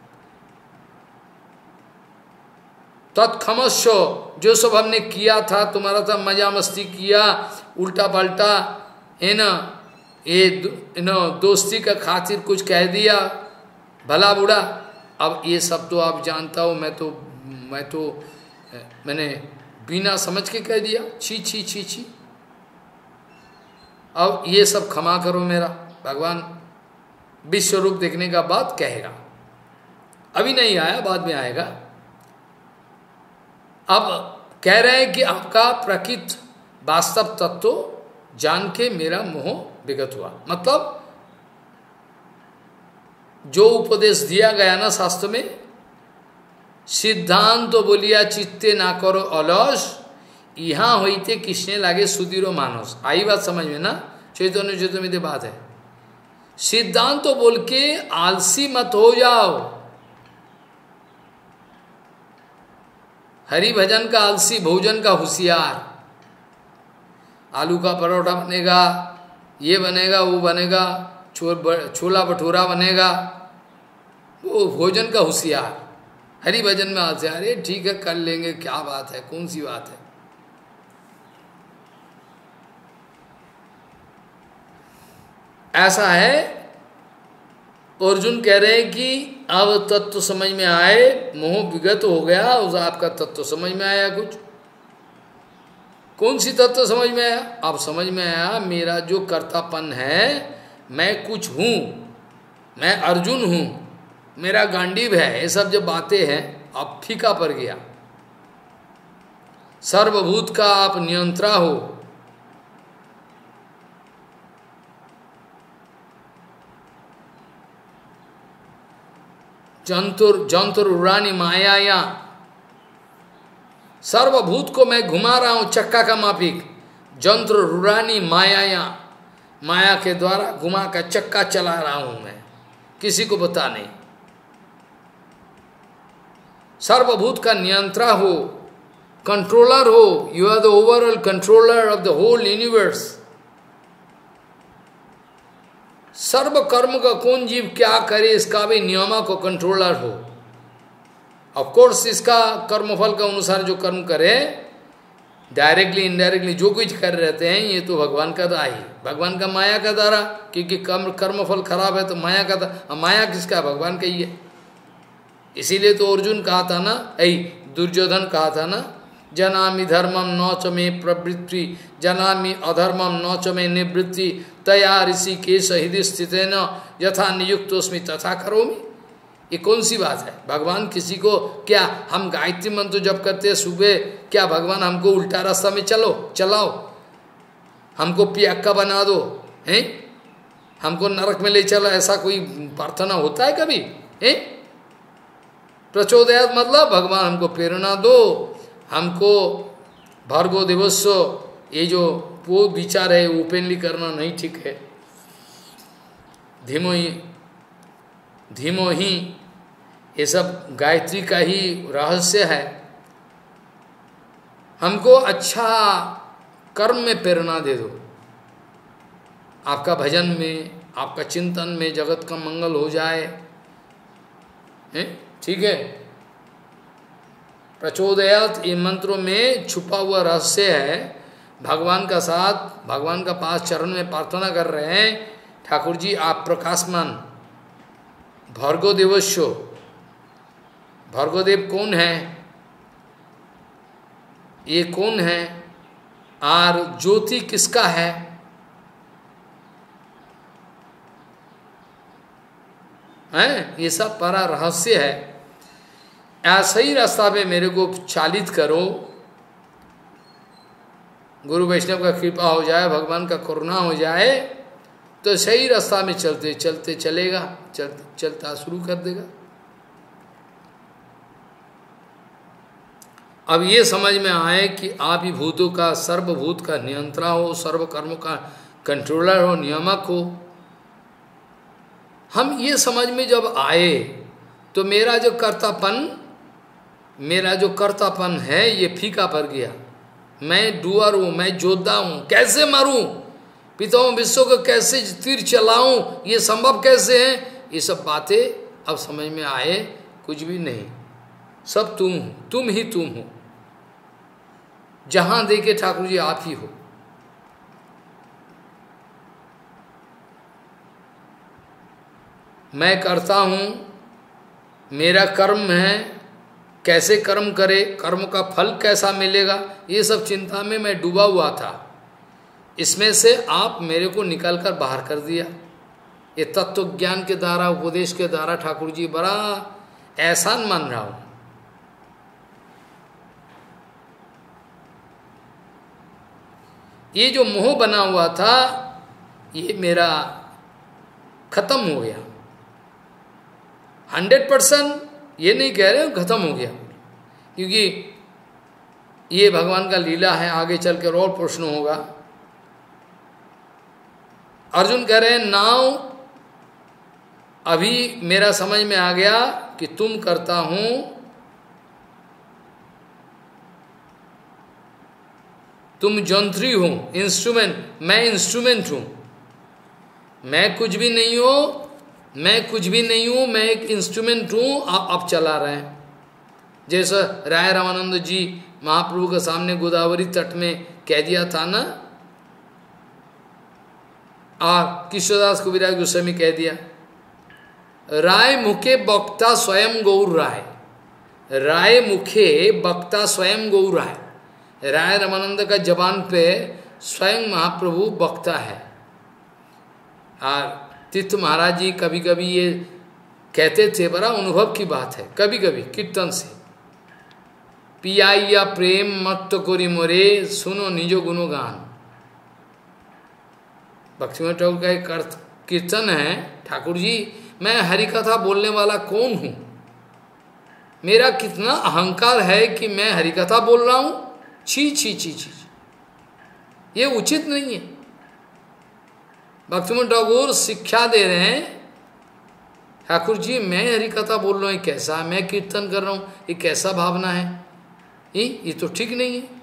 Speaker 1: तत्खमस्यो, जो सब हमने किया था, तुम्हारा था मजा मस्ती किया, उल्टा पल्टा है ना, ये नो दोस्ती का खातिर कुछ कह दिया भला बुरा, अब ये सब तो आप जानता हो, मैं तो मैं तो मैंने बिना समझ के कह दिया, छी छी छी छी, अब ये सब क्षमा करो मेरा। भगवान विश्व रूप देखने का बात कहेगा, अभी नहीं आया, बाद में आएगा। अब कह रहे हैं कि आपका प्रकृत वास्तव तत्व जान के मेरा मोह विगत हुआ। मतलब जो उपदेश दिया गया ना शास्त्र में, सिद्धांत तो बोलिया चित्ते ना करो अलस, यहाँ होते किसने लागे सुधीरो मानस। आई बात समझ में ना, चैतन्य चैतन्य बात है। सिद्धांत तो बोल के आलसी मत हो जाओ, हरि भजन का आलसी, भोजन का होशियार। आलू का परोठा बनेगा, ये बनेगा, वो बनेगा, छोला भटूरा बनेगा, वो भोजन का होशियार। हरि भजन में आते, अरे ठीक है कर लेंगे, क्या बात है, कौन सी बात है। ऐसा है। अर्जुन कह रहे हैं कि अब तत्व समझ में आए, मोह विगत हो गया, उस आपका तत्व समझ में आया। कुछ कौन सी तत्व समझ में आया? अब समझ में आया मेरा जो कर्तापन है, मैं कुछ हूँ, मैं अर्जुन हूँ, मेरा गांडीव है, ये सब जो बातें हैं अब फीका पड़ गया। सर्वभूत का आप नियंत्रा हो, जंतुर जंतुर उड़ानी माया, सर्वभूत को मैं घुमा रहा हूं चक्का का माफिक। जंत्र रुरानी माया, माया के द्वारा घुमा कर चक्का चला रहा हूं मैं, किसी को बता नहीं। सर्वभूत का नियंत्रण हो, कंट्रोलर हो, you are the overall controller of the whole universe. सर्व कर्म का कौन जीव क्या करे, इसका भी नियमा को कंट्रोलर हो। ऑफ कोर्स इसका कर्मफल का अनुसार जो कर्म करे, डायरेक्टली इनडायरेक्टली जो कुछ कर रहते हैं, ये तो भगवान का दाई, भगवान का माया का द्वारा, क्योंकि कर्म कर्मफल खराब है तो माया का द्वारा। माया किसका है? भगवान का ही है। इसीलिए तो अर्जुन कहा था ना, ऐ दुर्योधन कहा था ना, जनामि धर्मम न च मे प्रवृत्ति, जनामि अधर्मम न च मे निवृत्ति, तया ऋषि के हृदय स्थित न यथा नियुक्तोस्मि तथा करोमि। ये कौन सी बात है? भगवान किसी को क्या, हम गायत्री मंत्र जप करते हैं सुबह, क्या भगवान हमको उल्टा रास्ता में चलो चलाओ, हमको पियक्का बना दो, हैं? हमको नरक में ले चला, ऐसा कोई प्रार्थना होता है कभी? ए? प्रचोदयात मतलब भगवान हमको प्रेरणा दो, हमको भार्गव दिवस्व ये जो वो विचार है ओपनली करना नहीं ठीक है। धीमो ही धीमो ही ये सब गायत्री का ही रहस्य है। हमको अच्छा कर्म में प्रेरणा दे दो, आपका भजन में, आपका चिंतन में जगत का मंगल हो जाए, ठीक है। प्रचोदयात इन मंत्रों में छुपा हुआ रहस्य है। भगवान का साथ, भगवान का पास चरण में प्रार्थना कर रहे हैं, ठाकुर जी आप प्रकाशमान भार्गव देवस्यो। भार्गवदेव कौन है? ये कौन है? और ज्योति किसका है? हैं? ये सब बड़ा रहस्य है। ऐसा ही रास्ता पे मेरे को चालित करो, गुरु वैष्णव का कृपा हो जाए, भगवान का करुणा हो जाए, तो सही रास्ता में चलते चलते चलेगा, चल, चलता शुरू कर देगा। अब ये समझ में आए कि आप ही भूतों का, सर्वभूत का नियंत्रण हो, सर्व कर्मों का कंट्रोलर हो, नियामक हो। हम ये समझ में जब आए तो मेरा जो कर्तापन मेरा जो कर्तापन है ये फीका पड़ गया। मैं डुअर हूँ, मैं योद्धा हूँ, कैसे मारूं, पिताओं विश्व को कैसे तीर चलाऊं, ये संभव कैसे है? ये सब बातें अब समझ में आए, कुछ भी नहीं, सब तुम हो, तुम ही तुम हो। जहां देखे ठाकुर जी आप ही हो। मैं करता हूं, मेरा कर्म है, कैसे कर्म करे, कर्म का फल कैसा मिलेगा, ये सब चिंता में मैं डूबा हुआ था। इसमें से आप मेरे को निकाल कर बाहर कर दिया। ये तत्व ज्ञान के द्वारा, उपदेश के द्वारा ठाकुर जी बड़ा एहसान मान रहा हूं। ये जो मोह बना हुआ था ये मेरा खत्म हो गया। हंड्रेड परसेंट ये नहीं कह रहे खत्म हो गया, क्योंकि ये भगवान का लीला है, आगे चल कर और प्रश्न होगा। अर्जुन कह रहे हैं नाउ अभी मेरा समझ में आ गया कि तुम करता हूं, तुम जंत्री हो, इंस्ट्रूमेंट, मैं इंस्ट्रूमेंट हूं, मैं कुछ भी नहीं हो, मैं कुछ भी नहीं हूं, मैं एक इंस्ट्रूमेंट हूं, आप अब चला रहे हैं। जैसा राय रामानंद जी महाप्रभु के सामने गोदावरी तट में कह दिया था ना, और कृष्णदास कविराज गोस्वामी कह दिया, राय मुखे वक्ता स्वयं गौर राय, राय मुखे वक्ता स्वयं गौर राय। राय रामानंद का जबान पे स्वयं महाप्रभु वक्ता है। और तीर्थ महाराज जी कभी कभी ये कहते थे, बड़ा अनुभव की बात है, कभी कभी कीर्तन से, पियाइया प्रेम मत कोरी मोरे, सुनो निजो गुणगान। भक्तिमय ठाकुर का एक अर्थ कीर्तन है, ठाकुर जी मैं हरिकथा बोलने वाला कौन हूं, मेरा कितना अहंकार है कि मैं हरिकथा बोल रहा हूं, छी छी छी छी, ये उचित नहीं है। भक्तिमय ठाकुर शिक्षा दे रहे हैं, ठाकुर जी मैं हरिकथा बोल रहा हूं, कैसा मैं कीर्तन कर रहा हूं, ये कैसा भावना है, ये ये तो ठीक नहीं है।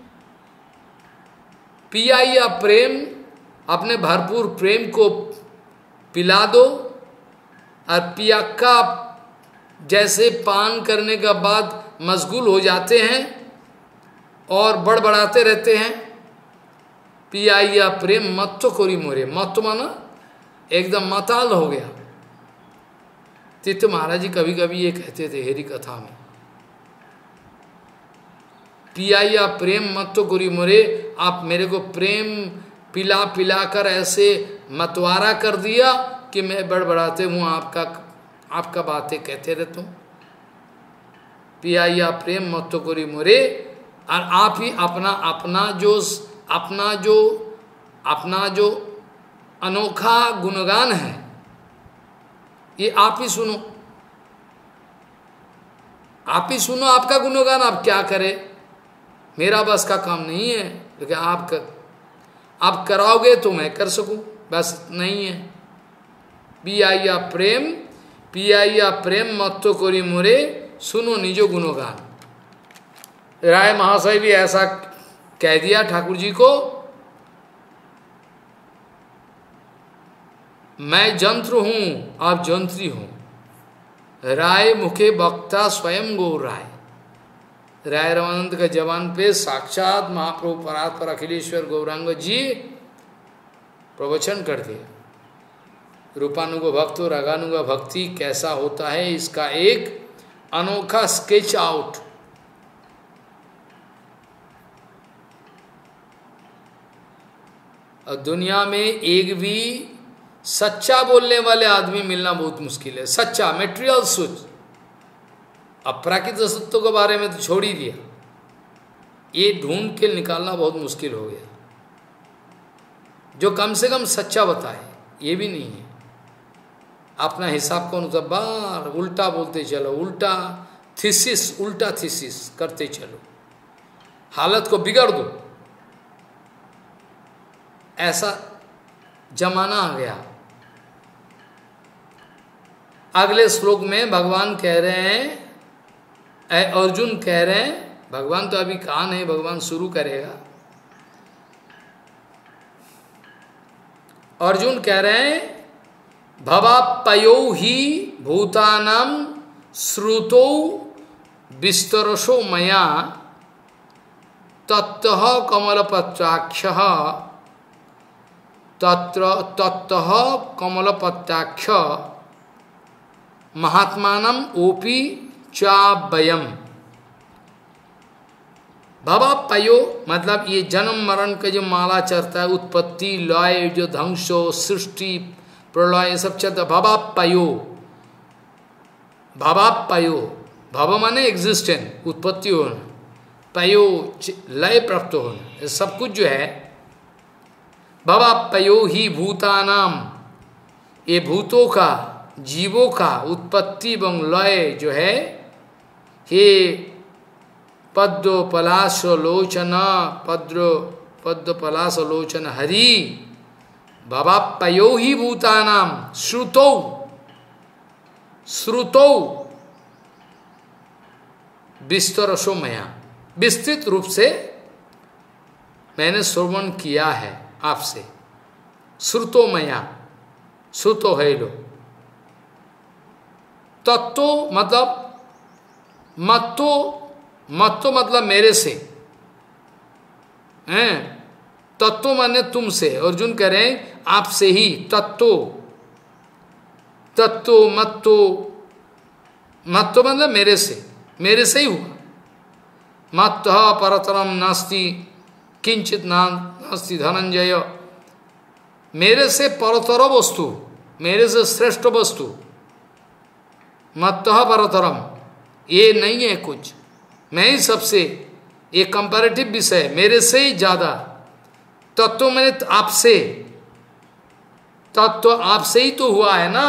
Speaker 1: पिया या प्रेम, अपने भरपूर प्रेम को पिला दो, और पियक्का जैसे पान करने के बाद मशगूल हो जाते हैं और बड़बड़ाते रहते हैं। पिया या प्रेम मत तो कोरी मोरे, मत तो माना एकदम मताल हो गया। तीर्थ महाराज जी कभी कभी ये कहते थे हरि कथा में, पिया या प्रेम मत तो कोरी मोरे, आप मेरे को प्रेम पिला पिला कर ऐसे मतवारा कर दिया कि मैं बड़बड़ाते हूँ, आपका आपका बातें कहते रहता हूँ। पिया या प्रेम मत तो कोरी मोरे, और आप ही अपना अपना जो अपना जो अपना जो अनोखा गुणगान है, ये आप ही सुनो, आप ही सुनो आपका गुणगान। आप क्या करें, मेरा बस का काम नहीं है, लेकिन आप कर, आप कराओगे तो मैं कर सकूं, बस नहीं है। पियाइया प्रेम पियाइया प्रेम मत तो करी मोरे, सुनो निजो गुणगान। राय महाशय भी ऐसा कह दिया ठाकुर जी को, मैं जंत्र हूं आप जंत्री हूं, राय मुखे वक्ता स्वयं गौर राय। राय रामानंद के जवान पे साक्षात महाप्रभु परात्पर अखिलेश्वर गौरांग जी प्रवचन करते। रूपानुग भक्त और रागानुग भक्ति कैसा होता है, इसका एक अनोखा स्केच आउट और दुनिया में एक भी सच्चा बोलने वाले आदमी मिलना बहुत मुश्किल है। सच्चा मेटेरियल सुच, अब प्राकृतिक सत्यों के बारे में तो छोड़ ही दिया, ये ढूंढ के निकालना बहुत मुश्किल हो गया, जो कम से कम सच्चा बताए, ये भी नहीं है। अपना हिसाब को अनुसार बार उल्टा बोलते चलो, उल्टा थीसिस उल्टा थीसिस करते चलो, हालत को बिगाड़ दो, ऐसा जमाना आ गया। अगले श्लोक में भगवान कह रहे हैं, अर्जुन कह रहे हैं, भगवान तो अभी कहा नहीं, भगवान शुरू करेगा। अर्जुन कह रहे हैं भवाप्पयो ही भूतानां श्रुतो विस्तरसो मया तत्तः कमलपत्राक्षः तत्र तत्तः कमलपत्राक्ष महात्मानम् ओपि चाभयम्। भवाप्पयो मतलब ये जन्म मरण का जो माला चलता है, उत्पत्ति लय जो ध्वंसो सृष्टि प्रलय सब चलता, भवाप्पयो भवाप्पयो भव माने एग्जिस्टेंट, उत्पत्ति होना, पयो लय प्राप्त होना, सब कुछ जो है भवाप्पयो ही भूतानाम, ये भूतों का जीवों का उत्पत्ति एवं लय जो है, हे पद्म पलाश लोचन पद्र पद्म पलाश लोचन हरि भवाप्पयो ही भूतानाम श्रुतौ श्रुतौ विस्तरसो मया, विस्तृत रूप से मैंने श्रवण किया है आपसे। श्रुतो मया, श्रुतो है लो, तत्व मतलब मत्तो, मत्तो मतलब मेरे से हैं, तत्व माने तुमसे। अर्जुन कह रहे हैं आपसे ही, तत्व तत्व मत्तो, मत्तो मतलब मेरे से, मेरे से ही हुआ। मत्तः परतरम नास्ति किंचित नास्ति धनंजय, मेरे से परतर वस्तु, मेरे से श्रेष्ठ वस्तु, मत्तः परतरम, ये नहीं है कुछ, मैं ही सबसे, ये कंपैरेटिव विषय, मेरे से ही ज्यादा। तत्व मैंने आपसे, तत्व आपसे ही तो हुआ है ना।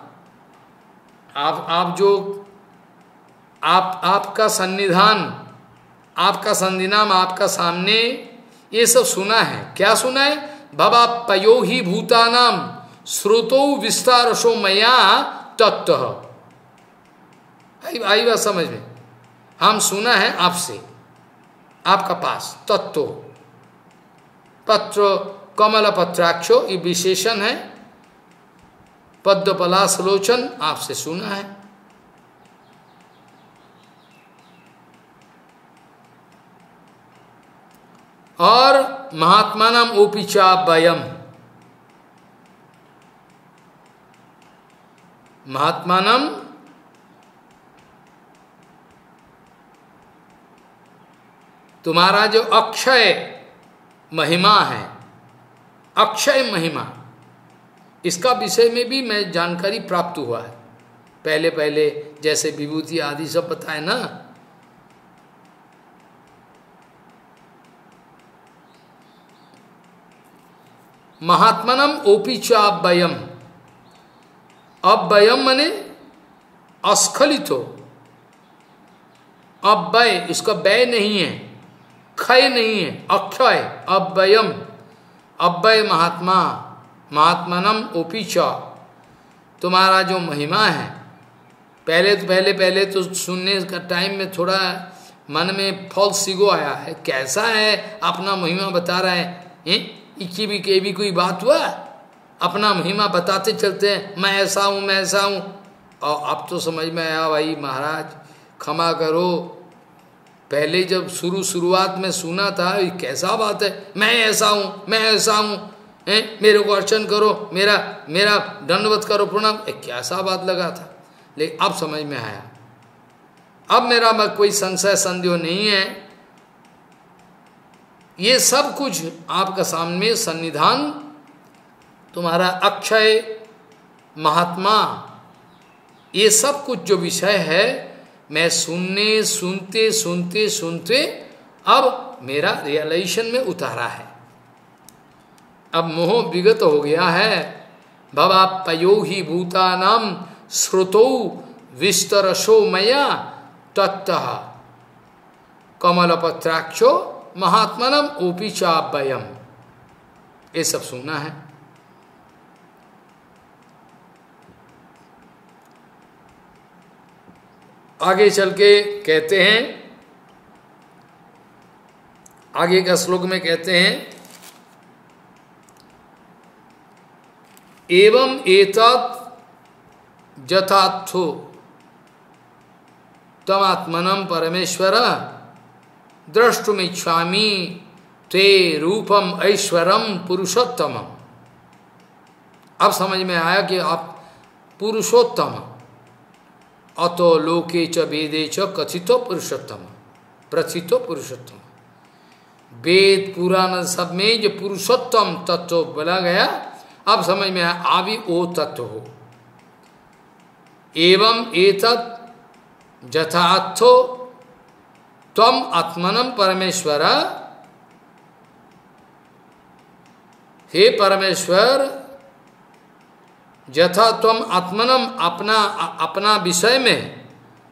Speaker 1: आप आप जो आप आपका सन्निधान, आपका संधिनाम, आपका सामने ये सब सुना है। क्या सुना है? भवाप्पयो ही भूतानाम श्रुतो विस्तारसो मया तत्व। आई बात समझ में? हम सुना है आपसे, आपका पास तत्व, पत्र कमल पत्राक्षो ये विशेषण है, पद्म पलाश लोचन आपसे सुना है। और महात्मा नाम ओपिचा वयम, महात्मा नाम तुम्हारा जो अक्षय महिमा है, अक्षय महिमा, इसका विषय में भी मैं जानकारी प्राप्त हुआ है पहले पहले, जैसे विभूति आदि सब बताए ना। महात्मनम ओपी च अव्ययम, अव्ययम मने अस्खलितो, अव्यय, इसका व्यय नहीं है, क्षय नहीं है, अक्षय, अव्ययम, अव्यय महात्मा, महात्मनम ओपी च, तुम्हारा जो महिमा है। पहले तो पहले पहले तो सुनने का टाइम में थोड़ा मन में फॉल्स ईगो आया है, कैसा है अपना महिमा बता रहा है, इक्की भी के भी कोई बात हुआ, अपना महिमा बताते चलते हैं, मैं ऐसा हूँ मैं ऐसा हूँ। और अब तो समझ में आया भाई महाराज क्षमा करो, पहले जब शुरू शुरुआत में सुना था ये कैसा बात है, मैं ऐसा हूँ मैं ऐसा हूँ, मेरे को अर्चन करो, मेरा मेरा दंडवत करो प्रणाम, कैसा बात लगा था। लेकिन अब समझ में आया, अब मेरा में कोई संशय संदेह नहीं है, ये सब कुछ आपका सामने सन्निधान, तुम्हारा अक्षय महात्मा, ये सब कुछ जो विषय है, मैं सुनने सुनते सुनते सुनते अब मेरा रियलाइजेशन में उतारा है, अब मोह विगत हो गया है। भवाप्पयो ही भूतानाम श्रुतौ विस्तरशो मया तत्तः कमलपत्राक्षो महात्मनम ओपी चाव्ययम, ये सब सुनना है। आगे चल के कहते हैं, आगे का श्लोक में कहते हैं, एवं एतत् जथाथो तमात्मनम परमेश्वर द्रष्टुमिच्छामि ते रूपम ऐश्वरम पुरुषोत्तम। अब समझ में आया कि आप पुरुषोत्तम, अतो लोके च वेदे च कथितो पुरुषोत्तम, प्रथितो पुरुषोत्तम, वेद पुराण सब में जो पुरुषोत्तम तत्व बोला गया, अब समझ में आया आप ही वो तत्व हो। एवं एतत् जथार्थो त्वम आत्मनम परमेश्वर, हे परमेश्वर, यथा त्वम आत्मनम, अपना अपना विषय में,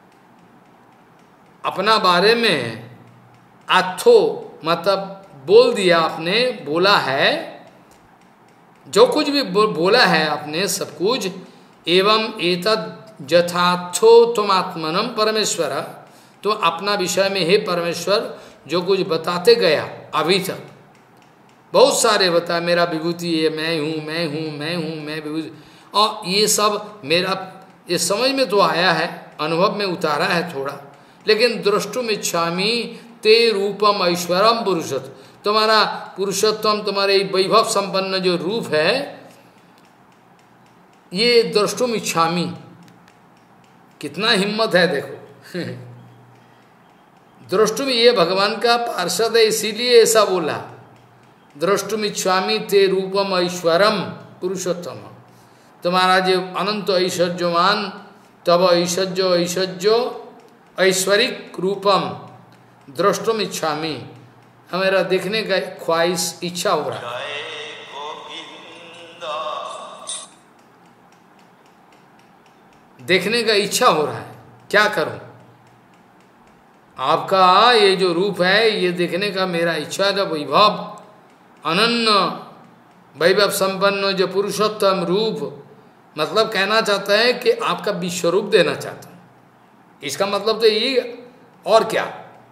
Speaker 1: अपना बारे में, आथो मतलब बोल दिया आपने, बोला है, जो कुछ भी बोला है आपने सब कुछ। एवं एतद यथार्थो तुम आत्मनम परमेश्वर, तो अपना विषय में हे परमेश्वर जो कुछ बताते गया अभी तक, बहुत सारे बता, मेरा विभूति ये मैं हूँ मैं हूँ मैं हूँ मैं विभूति, और ये सब मेरा, ये समझ में तो आया है, अनुभव में उतारा है थोड़ा, लेकिन द्रष्टुम इच्छामि ते रूपम ऐश्वरम पुरुषोत्तम, तुम्हारा पुरुषोत्तम, तुम्हारे वैभव संपन्न जो रूप है, ये द्रष्टुम इच्छामि, कितना हिम्मत है देखो। द्रष्टुम, ये भगवान का पार्षद है इसीलिए ऐसा बोला, द्रष्टुम इच्छामि ते रूपम ऐश्वरम पुरुषोत्तम, तुम्हारा जो अनंत ऐश्वर्यमान, तब ऐश्वर्य ऐश्वर्य ऐश्वरिक रूपम द्रष्टुम इच्छामि, हमारा देखने का ख्वाहिश इच्छा हो रहा है। देखने का इच्छा हो रहा है, क्या करूं, आपका ये जो रूप है ये देखने का मेरा इच्छा है। वैभव अनन्य वैभव संपन्न जो पुरुषोत्तम रूप, मतलब कहना चाहता है कि आपका विश्वरूप देना चाहता हूं, इसका मतलब तो यही, और क्या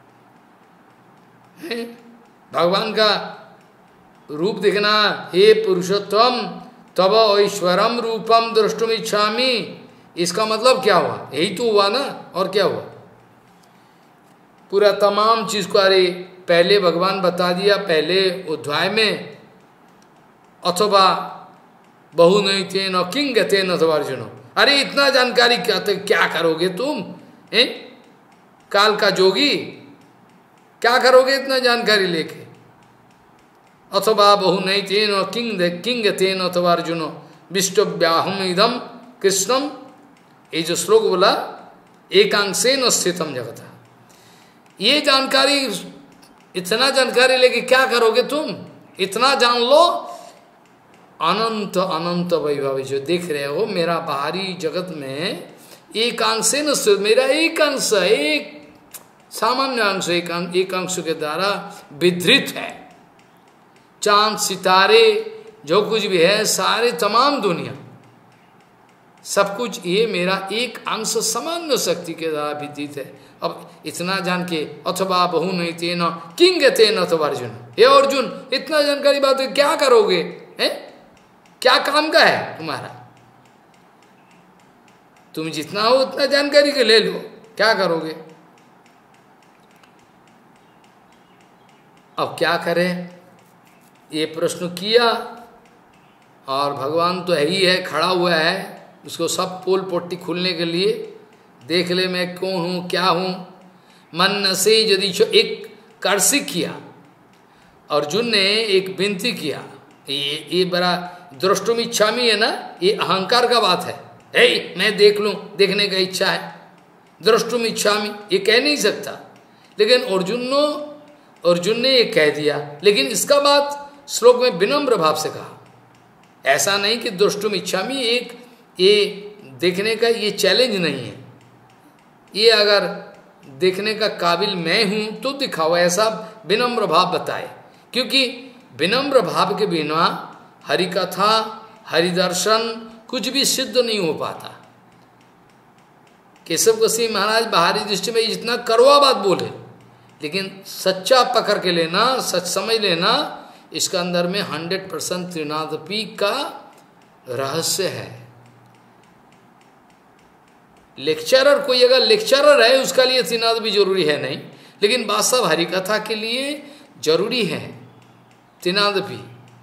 Speaker 1: है? भगवान का रूप देखना, हे पुरुषोत्तम तब ऐश्वरम रूपम द्रष्टुम इच्छामि, इसका मतलब क्या हुआ, यही तो हुआ ना, और क्या हुआ, पूरा तमाम चीज को, अरे पहले भगवान बता दिया पहले अध्याय में, अथवा बहु नहीं थे न किंग गते न अथवा अर्जुनो, अरे इतना जानकारी क्या, तो क्या करोगे तुम, ए? काल का जोगी, क्या करोगे इतना जानकारी लेके, अथवा बहु नहीं थे न किंग किंग गते न अथवा अर्जुनो विष्टव्याहम इदम कृष्णम, ये जो श्लोक बोला, एकांशे न स्थितम जगत, ये जानकारी, इतना जानकारी लेके क्या करोगे तुम, इतना जान लो अनंत अनंत वैभव जो देख रहे हो मेरा बाहरी जगत में एक अंश है न, मेरा एक अंश, एक सामान्य अंश, एक अंश, एक अंश के द्वारा विधृत है। चांद सितारे जो कुछ भी है, सारे तमाम दुनिया सब कुछ ये मेरा एक अंश सामान्य शक्ति के द्वारा विदित है। अब इतना जान के अथवा बहु नहीं तेना किंग तेन अथवा अर्जुन, हे अर्जुन इतना जानकारी बात है क्या करोगे, है क्या काम का है तुम्हारा, तुम जितना हो उतना जानकारी के ले लो, क्या करोगे। अब क्या करें, ये प्रश्न किया और भगवान तो है ही है, खड़ा हुआ है, उसको सब पोल पोटी खुलने के लिए देख ले मैं कौन हूँ क्या हूँ। मन से यदि एक कर्षिक किया, अर्जुन ने एक विनती किया, ये ये बड़ा द्रष्टुम इच्छामी है ना, ये अहंकार का बात है, हे मैं देख लूँ, देखने का इच्छा है, द्रष्टुम इच्छामी ये कह नहीं सकता, लेकिन अर्जुन ने अर्जुन ने ये कह दिया। लेकिन इसका बात श्लोक में विनम्र भाव से कहा, ऐसा नहीं कि द्रष्टुम इच्छामी एक ये देखने का ये चैलेंज नहीं है, ये अगर देखने का काबिल मैं हूं तो दिखाओ, ऐसा विनम्र भाव बताए। क्योंकि विनम्र भाव के बिना हरि कथा हरिदर्शन कुछ भी सिद्ध नहीं हो पाता। केशव गोस्वामी महाराज बाहरी दृष्टि में जितना कड़वा बात बोले, लेकिन सच्चा पकड़ के लेना, सच समझ लेना, इसका अंदर में हंड्रेड परसेंट त्रिनादपी का रहस्य है। लेक्चरर कोई अगर लेक्चरर है उसका लिए त्रिनाद भी जरूरी है नहीं, लेकिन वास्तव हरिकथा के लिए जरूरी है त्रिनाद भी।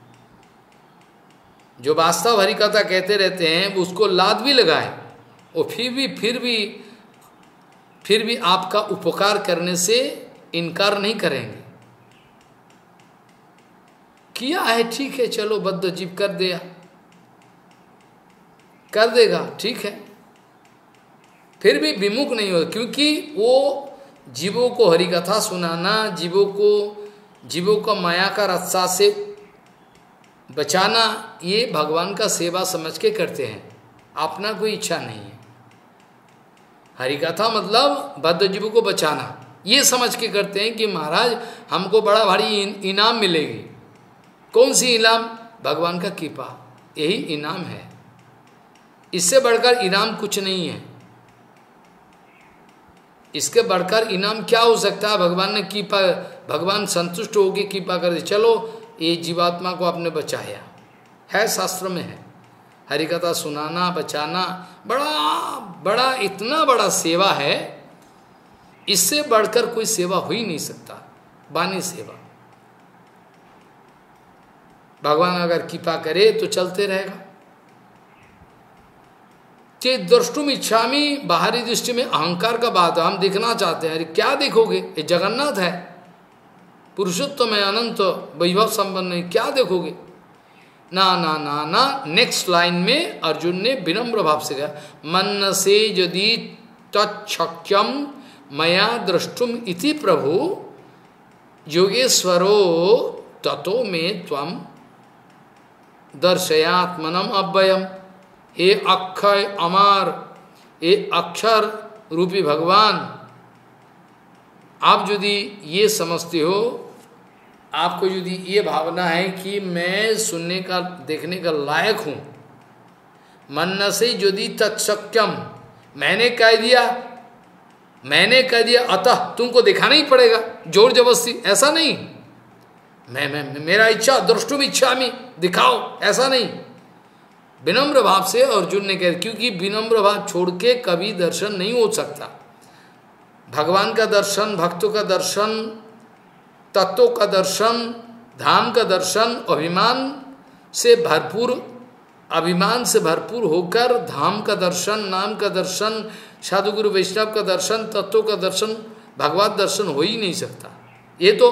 Speaker 1: जो वास्तव हरिकथा कहते रहते हैं उसको लाद भी लगाए, और फिर भी फिर भी फिर भी आपका उपकार करने से इनकार नहीं करेंगे। किया है ठीक है, चलो बद्ध जीव कर दिया, कर देगा ठीक है, फिर भी विमुख नहीं हो, क्योंकि वो जीवों को हरिकथा सुनाना, जीवों को जीवों को माया का रस्सा से बचाना, ये भगवान का सेवा समझ के करते हैं, अपना कोई इच्छा नहीं है। हरिकथा मतलब बद्ध जीवों को बचाना, ये समझ के करते हैं कि महाराज हमको बड़ा भारी इनाम मिलेगी। कौन सी इनाम? भगवान का कृपा, यही इनाम है, इससे बढ़कर इनाम कुछ नहीं है। इसके बढ़कर इनाम क्या हो सकता है? भगवान ने कृपा, भगवान संतुष्ट होकर कृपा कर दे, चलो ये जीवात्मा को आपने बचाया है, शास्त्र में है। हरिकथा सुनाना बचाना बड़ा बड़ा इतना बड़ा सेवा है, इससे बढ़कर कोई सेवा हो ही नहीं सकता, वाणी सेवा। भगवान अगर कृपा करे तो चलते रहेगा। चे द्रष्टुम इच्छामी बाहरी दृष्टि में अहंकार का बात है, हम देखना चाहते हैं। अरे क्या देखोगे, ये जगन्नाथ है, पुरुषोत्तम है, अनंत वैभव संपन्न है, क्या देखोगे? ना ना ना ना। नेक्स्ट लाइन में अर्जुन ने विनम्र भाव से कहा, मन से यदि तच्छक्यम मया द्रष्टुम इति प्रभु योगेश्वरो ततो में त्वम दर्शयात्मनम अव्ययम। हे अक्षय अमर, हे अक्षर रूपी भगवान, आप यदि ये समझते हो, आपको यदि ये भावना है कि मैं सुनने का देखने का लायक हूँ, मन से यदि तत्सक्यम, मैंने कह दिया मैंने कह दिया अतः तुमको दिखाना ही पड़ेगा, जोर जबरदस्ती ऐसा नहीं। मैं मैं मेरा इच्छा द्रष्टुम इच्छा में दिखाओ, ऐसा नहीं। विनम्र भाव से अर्जुन ने कह, क्योंकि विनम्र भाव छोड़ के कभी दर्शन नहीं हो सकता। भगवान का दर्शन, भक्तों का दर्शन, तत्वों का दर्शन, धाम का दर्शन, अभिमान से भरपूर अभिमान से भरपूर होकर धाम का दर्शन, नाम का दर्शन, साधु गुरु वैष्णव का दर्शन, तत्वों का दर्शन, भगवत दर्शन हो ही नहीं सकता। ये तो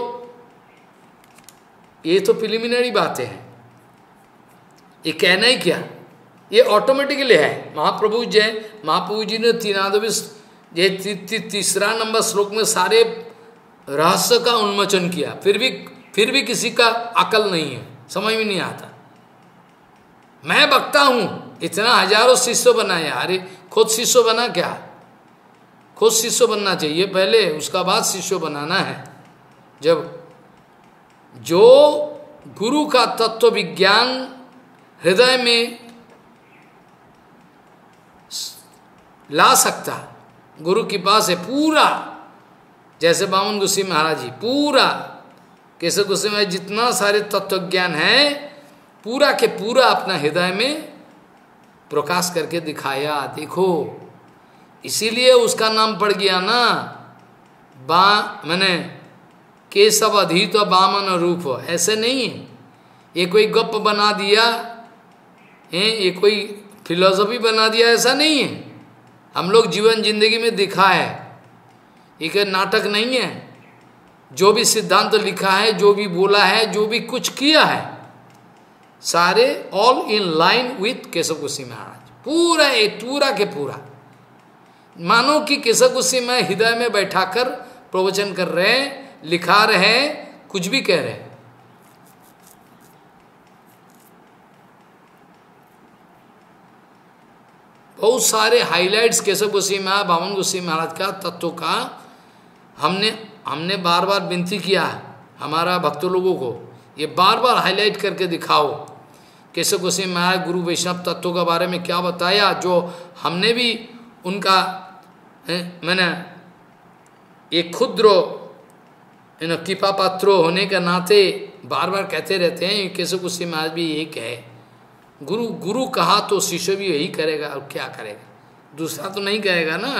Speaker 1: ये तो प्रिलिमिनरी बातें हैं, ये कहना ही क्या, ये ऑटोमेटिकली है। महाप्रभु जय महाप्रभु जी ने तीनादवी ये ती, ती, तीसरा नंबर श्लोक में सारे रहस्य का उन्मोचन किया, फिर भी फिर भी किसी का अकल नहीं है, समझ में नहीं आता। मैं बकता हूं, इतना हजारों शिष्य बनाया, अरे खुद शिष्य बना क्या? खुद शिष्य बनना चाहिए पहले, उसका बाद शिष्य बनाना है। जब जो गुरु का तत्व विज्ञान हृदय में ला सकता, गुरु के पास है पूरा, जैसे बामन गोसाई महाराज जी पूरा, केशव गोसाई महाराज जितना सारे तत्व ज्ञान है पूरा के पूरा अपना हृदय में प्रकाश करके दिखाया। देखो इसीलिए उसका नाम पड़ गया ना, बा मैंने केशव अधीत बामन रूप। ऐसे नहीं है ये कोई गप बना दिया है, ये कोई फिलॉसफी बना दिया, ऐसा नहीं है। हम लोग जीवन जिंदगी में दिखा है, ये कोई नाटक नहीं है। जो भी सिद्धांत तो लिखा है, जो भी बोला है, जो भी कुछ किया है, सारे all in line with Keshav Gosai Maharaj, पूरा ए पूरा के पूरा। मानो कि केशव गोसाई महाराज हृदय में बैठाकर प्रवचन कर रहे हैं, लिखा रहे हैं, कुछ भी कह रहे हैं। बहुत सारे हाइलाइट्स केशव गोसाई महाराज, बामन गोसाई महाराज का तत्व का हमने हमने बार बार विनती किया है हमारा भक्त लोगों को, ये बार बार हाईलाइट करके दिखाओ केशव गोसाई महाराज गुरु वैष्णव तत्व के बारे में क्या बताया, जो हमने भी उनका मैंने एक क्षुद्र कृपा पात्र होने के नाते बार बार कहते रहते हैं। केशव गोसाई महाराज भी यही कहे, गुरु गुरु कहा तो शिष्य भी यही करेगा, और क्या करेगा, दूसरा तो नहीं कहेगा ना।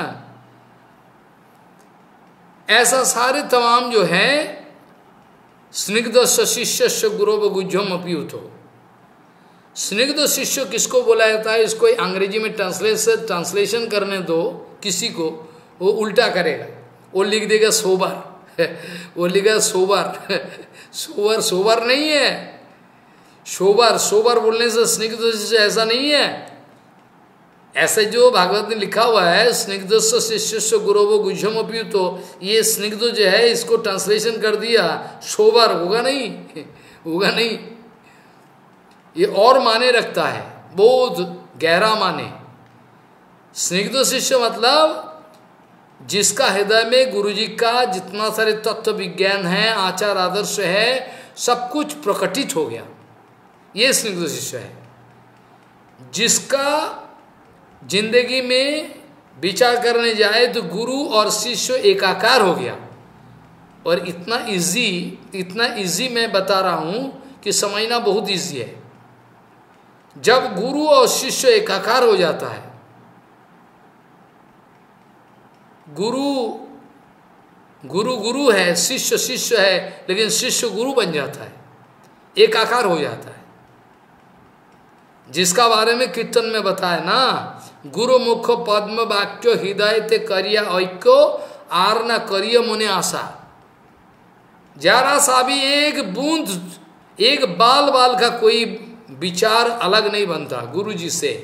Speaker 1: ऐसा सारे तमाम जो है स्निग्ध शिष्य गुरु गुज्जम अपियुत हो। स्निग्ध शिष्य किसको बोला जाता है, इसको अंग्रेजी में ट्रांसलेशन ट्रांसलेशन करने दो किसी को, वो उल्टा करेगा, वो लिख देगा सोबर वो लिखा सोबर सोबर सोबर नहीं है, सोबर सोबर बोलने से स्निग्ध शिष्य ऐसा नहीं है। ऐसे जो भागवत में लिखा हुआ है स्निग्ध शिष्य गुरु गुज्जम अपियुत, तो ये स्निग्ध जो है इसको ट्रांसलेशन कर दिया सोबर, होगा नहीं होगा नहीं, ये और माने रखता है, बहुत गहरा माने। स्निग्ध शिष्य मतलब जिसका हृदय में गुरुजी का जितना सारे तत्व विज्ञान है, आचार आदर्श है, सब कुछ प्रकटित हो गया, ये स्निग्ध शिष्य है। जिसका जिंदगी में विचार करने जाए तो गुरु और शिष्य एकाकार हो गया। और इतना इजी इतना इजी मैं बता रहा हूं कि समझना बहुत इजी है। जब गुरु और शिष्य एकाकार हो जाता है, गुरु गुरु गुरु है, शिष्य शिष्य है, लेकिन शिष्य गुरु बन जाता है, एकाकार हो जाता है। जिसका बारे में कीर्तन में बताया ना, गुरु मुख पद्म वाक्य हृदय ते करिया ऐक्यो आर न करिय मुने आशा। जरा सा भी एक बूंद, एक बाल बाल का कोई विचार अलग नहीं बनता गुरु जी से,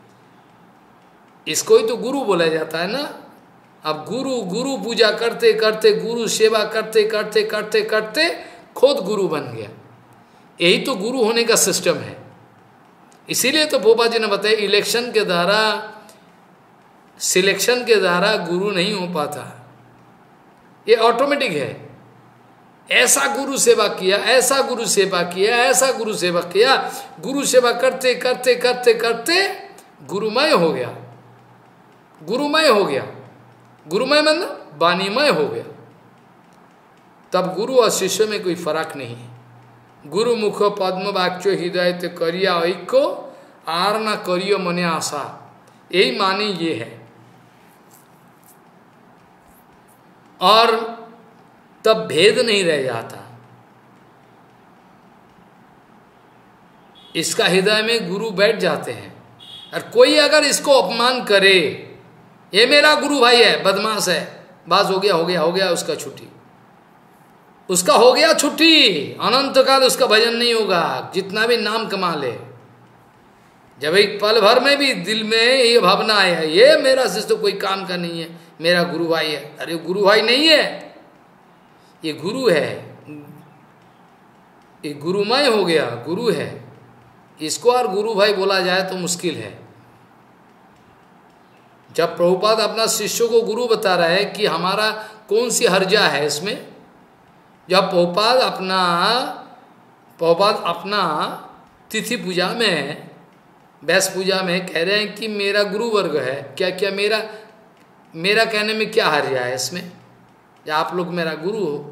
Speaker 1: इसको ही तो गुरु बोला जाता है ना। अब गुरु गुरु पूजा करते करते, गुरु सेवा करते करते करते करते खुद गुरु बन गया। यही तो गुरु होने का सिस्टम है। इसीलिए तो पोपा जी ने बताया इलेक्शन के द्वारा, सिलेक्शन के द्वारा गुरु नहीं हो पाता, ये ऑटोमेटिक है। ऐसा गुरु सेवा किया, ऐसा गुरु सेवा किया, ऐसा गुरु सेवा किया, गुरु सेवा करते करते करते करते गुरुमय हो गया, गुरुमय हो गया। गुरुमय मतलब वाणीमय हो गया। तब गुरु और शिष्य में कोई फर्क नहीं है। गुरु मुख पद्म वाक्य हृदय ते करिया ऐक्यो आर न करियो मने आशा, यही मानी ये है। और तब भेद नहीं रह जाता। इसका हृदय में गुरु बैठ जाते हैं। और कोई अगर इसको अपमान करे, ये मेरा गुरु भाई है, बदमाश है, बस हो गया हो गया हो गया उसका छुट्टी, उसका हो गया छुट्टी, अनंत काल उसका भजन नहीं होगा, जितना भी नाम कमा ले। जब एक पल भर में भी दिल में ये भावना आया ये मेरा शिष्य तो कोई काम का नहीं है, मेरा गुरु भाई है, अरे गुरु भाई नहीं है, ये गुरु है, ये गुरुमय हो गया, गुरु है। इसको और गुरु भाई बोला जाए तो मुश्किल है। जब प्रभुपाद अपना शिष्यों को गुरु बता रहा है कि हमारा कौन सी हर्जा है इसमें, जब प्रभुपाद अपना प्रभुपाद अपना तिथि पूजा में, व्यास पूजा में कह रहे हैं कि मेरा गुरु वर्ग है, क्या क्या मेरा मेरा कहने में क्या हर्जा है इसमें, या आप लोग मेरा गुरु हो,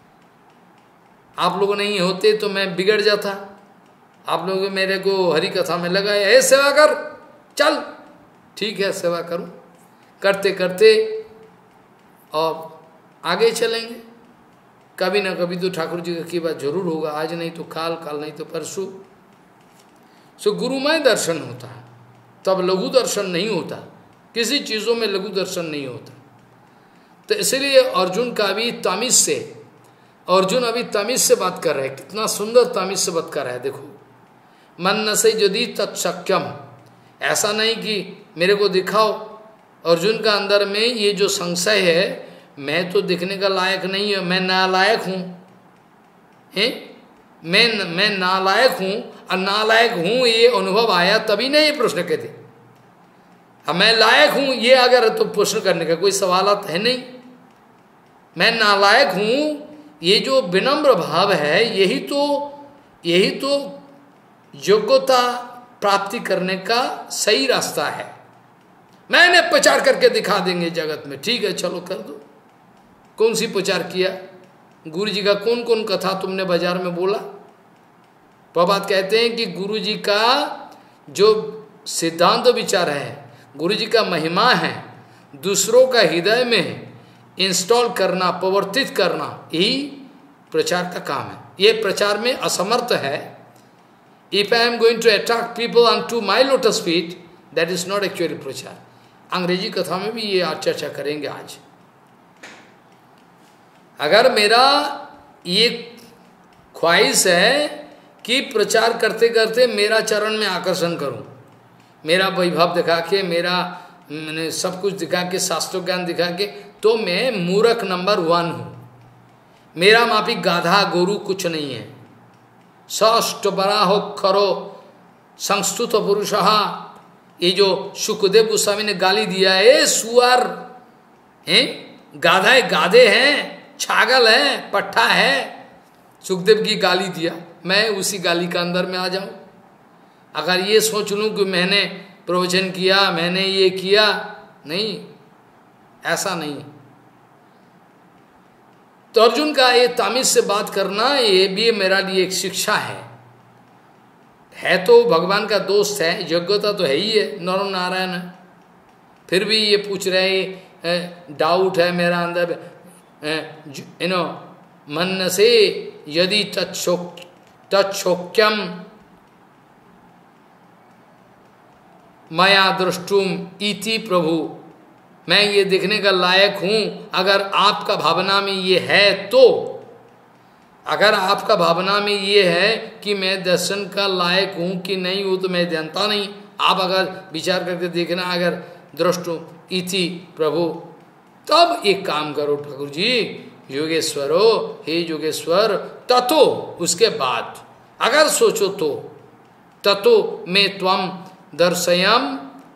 Speaker 1: आप लोग नहीं होते तो मैं बिगड़ जाता, आप लोग मेरे को हरि कथा में लगाए, हे सेवा कर, चल ठीक है सेवा करूं, करते करते और आगे चलेंगे, कभी ना कभी तो ठाकुर जी की बात जरूर होगा, आज नहीं तो काल, काल नहीं तो परसों। सो गुरुमय दर्शन होता है, तब लघु दर्शन नहीं होता, किसी चीज़ों में लघु दर्शन नहीं होता। तो इसलिए अर्जुन का भी तमिज से, अर्जुन अभी तमिज से बात कर रहे हैं, कितना सुंदर तमिज से बात कर रहा है, देखो, मन न से यदि तत्सक्यम, ऐसा नहीं कि मेरे को दिखाओ, अर्जुन का अंदर में ये जो संशय है, मैं तो दिखने का लायक नहीं है, मैं नालायक हूँ, हैं मैं मैं नालायक हूँ, और नालायक हूँ ये अनुभव आया तभी नहीं ये प्रश्न कहते, अब मैं लायक हूँ ये अगर तो प्रश्न करने का कोई सवालत है नहीं, मैं नालायक हूँ ये जो विनम्र भाव है, यही तो यही तो योग्यता प्राप्ति करने का सही रास्ता है। मैंने प्रचार करके दिखा देंगे जगत में, ठीक है चलो कर दो, कौन सी प्रचार किया, गुरु जी का कौन कौन कथा तुमने बाजार में बोला। प्रभात कहते हैं कि गुरु जी का जो सिद्धांत विचार है, गुरु जी का महिमा है, दूसरों का हृदय में इंस्टॉल करना, प्रवर्तित करना, यही प्रचार का काम है। ये प्रचार में असमर्थ है। If I am going to attract people on to my lotus feet, that is not actually प्रचार। अंग्रेजी कथा में भी ये आज चर्चा करेंगे आज। अगर मेरा ये ख्वाहिश है कि प्रचार करते करते मेरा चरण में आकर्षण करूं, मेरा वैभव दिखा के, मेरा मैंने सब कुछ दिखा के, शास्त्र ज्ञान दिखा के, तो मैं मूर्ख नंबर वन हूं। मेरा मापी गाधा गोरु कुछ नहीं है। षष्ठ बराहो खरो संस्तुत पुरुषः, ये जो सुखदेव गोस्वामी ने गाली दिया है, सुअर हैं, गाधा है, गाधे हैं, छागल है, पट्टा है, सुखदेव की गाली दिया, मैं उसी गाली का अंदर में आ जाऊं। अगर ये सोच लूं कि मैंने प्रवचन किया, मैंने ये किया, नहीं, ऐसा नहीं। तो अर्जुन का ये तामिज से बात करना, ये भी मेरा लिए एक शिक्षा है। है तो भगवान का दोस्त है, योग्यता तो है ही है, नर नारायण है, फिर भी ये पूछ रहे, डाउट है मेरा अंदर, यू नो, मन से यदि तत्सोक तत्सोक्यम मया दृष्टुम इति प्रभु, मैं ये देखने का लायक हूं, अगर आपका भावना में ये है तो, अगर आपका भावना में ये है कि मैं दर्शन का लायक हूं कि नहीं हूं, तो मैं जानता नहीं, आप अगर विचार करके देखना, अगर दृष्टु इति प्रभु, तब एक काम करो ठाकुर जी, योगेश्वरो, हे योगेश्वर, ततो, उसके बाद अगर सोचो तो, ततो में त्वम दर्शयम,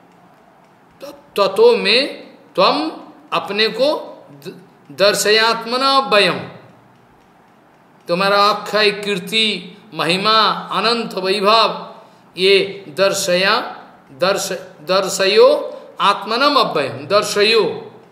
Speaker 1: ततो में त्वम अपने को दर्शयात्मना वयम, तुम्हारा अक्षय कीर्ति महिमा अनंत वैभव ये दर्शया दर्श दर्शयो आत्मनम अव्ययम, दर्शयो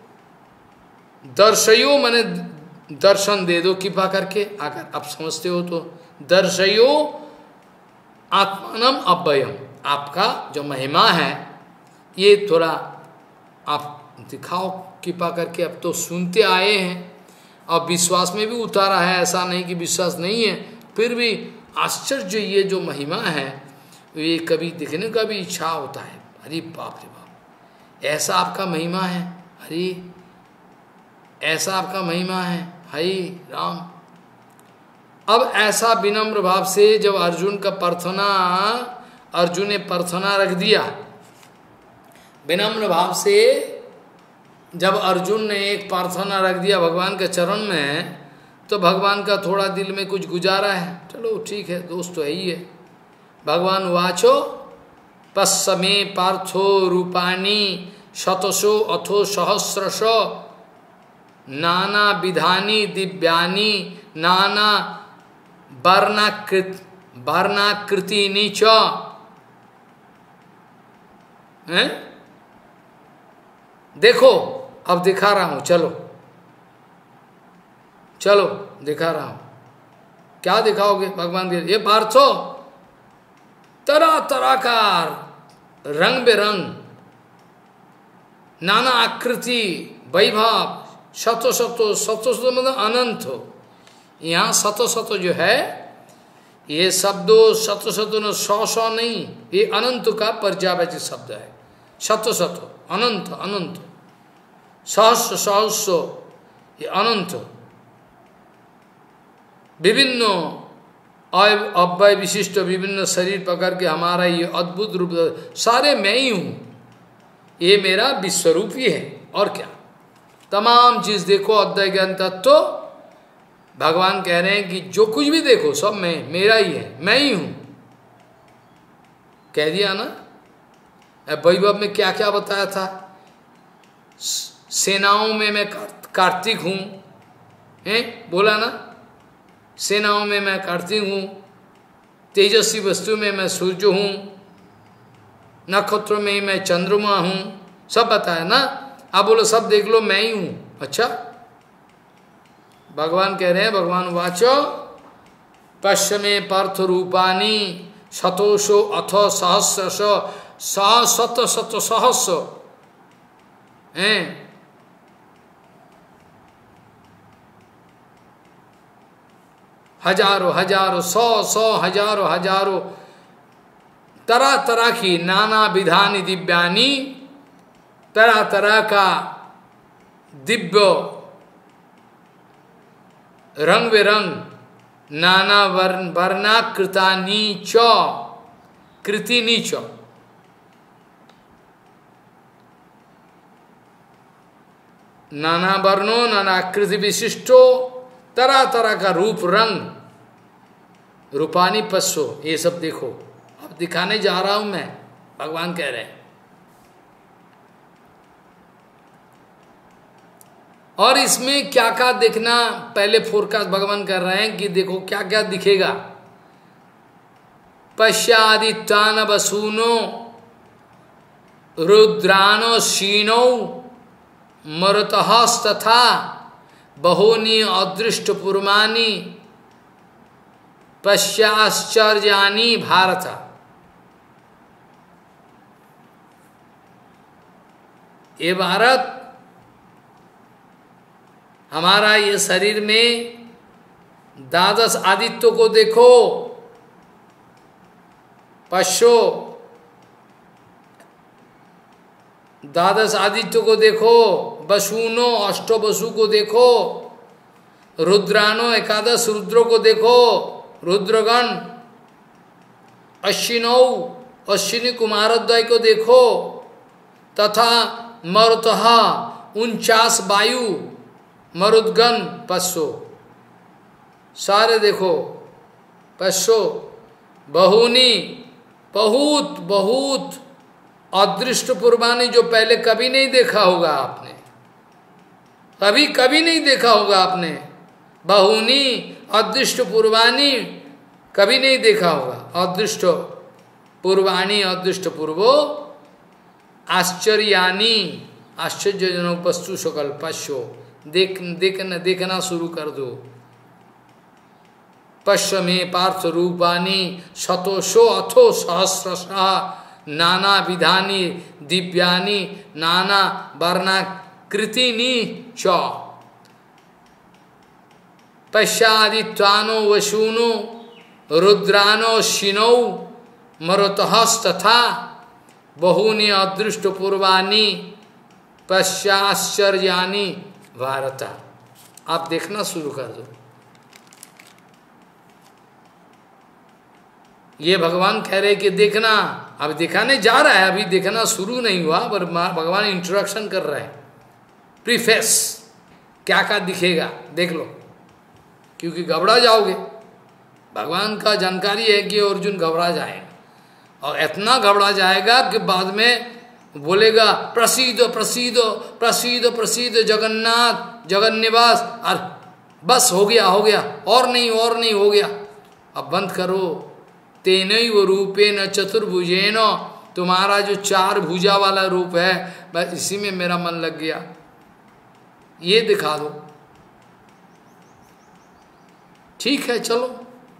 Speaker 1: दर्शयो माने दर्शन दे दो कृपा करके, अगर आप समझते हो तो, दर्शयो आत्मनम अव्ययम, आपका जो महिमा है ये थोड़ा आप दिखाओ कृपा करके। अब तो सुनते आए हैं और विश्वास में भी उतारा है, ऐसा नहीं कि विश्वास नहीं है, फिर भी आश्चर्य ये जो महिमा है, ये कभी दिखने का भी इच्छा होता है। अरे बाप रे बाप, ऐसा आपका महिमा है, अरे ऐसा आपका महिमा है, हरि राम। अब ऐसा विनम्र भाव से जब अर्जुन का प्रार्थना, अर्जुन ने प्रार्थना रख दिया, विनम्र भाव से जब अर्जुन ने एक प्रार्थना रख दिया भगवान के चरण में, तो भगवान का थोड़ा दिल में कुछ गुजारा है, चलो ठीक है, दोस्त तो है ही है, भगवान वाचो पश्चिमे पार्थो रूपाणी शतशो अथो सहस्रश नाना विधानी दिव्यानी नाना वर्णाकृत वर्णाकृति नीच हैं? देखो अब दिखा रहा हूं, चलो चलो दिखा रहा हूं। क्या दिखाओगे भगवान के? ये पार्थो तरह तरह का रंग बेरंग नाना आकृति वैभव शतो शतो शतो शतो मतलब अनंत हो। यहाँ शतो शतो जो है ये शब्दों शतो शतो न सौ सौ नहीं, ये अनंत का पर्यायवाची शब्द है। शतो शतो अनंत अनंत सहस्र सहस्र ये अनंत विभिन्न अव्यय विशिष्ट विभिन्न शरीर पकड़ के हमारा ये अद्भुत रूप सारे मैं ही हूं, ये मेरा विश्वरूप ही है। और क्या तमाम चीज देखो अद्वैत ज्ञान तत्व तो भगवान कह रहे हैं कि जो कुछ भी देखो सब मैं, मेरा ही है, मैं ही हूं। कह दिया ना। वैभव में क्या क्या बताया था? सेनाओं में मैं कार्तिक हूं, हैं बोला ना, सेनाओं में मैं कार्तिक हूं, तेजस्वी वस्तु में मैं सूर्य हूं, नक्षत्रों में मैं चंद्रमा हूं, सब बताया ना। आप बोलो सब देख लो मैं ही हूं। अच्छा भगवान कह रहे हैं, भगवान वाचो पश्चिमे पार्थ रूपानी शतोषो अथ सहस्र शत शत सहस्र हैं हजारों हजारों सौ सौ हजारों हजारों तरह तरह की नाना विधानी दिव्यानी तरह तरह का दिव्य रंग बेरंग नाना वर्ण वर्णाकृता नीच कृति नीच नाना वर्णों नाना आकृति विशिष्टो तरह तरह का रूप रंग रूपानी पशु ये सब देखो। अब दिखाने जा रहा हूं मैं, भगवान कह रहे हैं। और इसमें क्या क्या देखना पहले फोरकास्ट भगवान कर रहे हैं कि देखो क्या क्या दिखेगा। पश्चादित्यान वसूनो रुद्रानो शीनो मरुतहस्तथा बहूनि अदृष्ट पुरमानी पश्चाश्चर्यानि भारत। ये भारत हमारा ये शरीर में द्वादश आदित्यों को देखो, पश्चो द्वादश आदित्य को देखो, वसुनो अष्टो वसु को देखो, रुद्रानो एकादश रुद्रों को देखो, रुद्रगण अश्विनौ अश्विनी कुमारोदय को देखो, तथा मरुतः उनचास वायु मरुदगण पशु सारे देखो पशु बहुनी बहुत बहुत अदृष्ट पूर्वानी जो पहले कभी नहीं देखा होगा आपने, कभी कभी नहीं देखा होगा आपने। बहुनी अदृष्ट पूर्वानी कभी नहीं देखा होगा। अदृष्ट पूर्वाणी अदृष्ट पूर्वो आश्चर्यानी आश्चर्यजनक वस्तु सकल पश्यो देख देखना देखना शुरू कर दो। पश्चिमे पार्थ रूपानी शतोषो अथो सहस्रशः नाना विधानी दिव्यानी नाना वर्णाकृतिनी च पश्चादित्वानो वसूनो रुद्रानो शिनौ मरुतहस्तथा बहूनि अदृष्ट पूर्वानी पश्चाश्चर्यानि भारत। आप देखना शुरू कर दो। ये भगवान कह रहे कि देखना, अब दिखाने जा रहा है, अभी देखना शुरू नहीं हुआ, पर भगवान इंट्रोडक्शन कर रहे हैं, प्रीफेस क्या क्या दिखेगा देख लो, क्योंकि घबरा जाओगे। भगवान का जानकारी है कि अर्जुन घबरा जाएगा। और इतना घबरा जाएगा कि बाद में बोलेगा प्रसीद प्रसीद प्रसीद प्रसीद जगन्नाथ जगन्निवास, और बस हो गया हो गया, और नहीं और नहीं हो गया, अब बंद करो। तेनैव रूपेण चतुर्भुजेन, तुम्हारा जो चार भुजा वाला रूप है बस इसी में मेरा मन लग गया, ये दिखा दो। ठीक है चलो।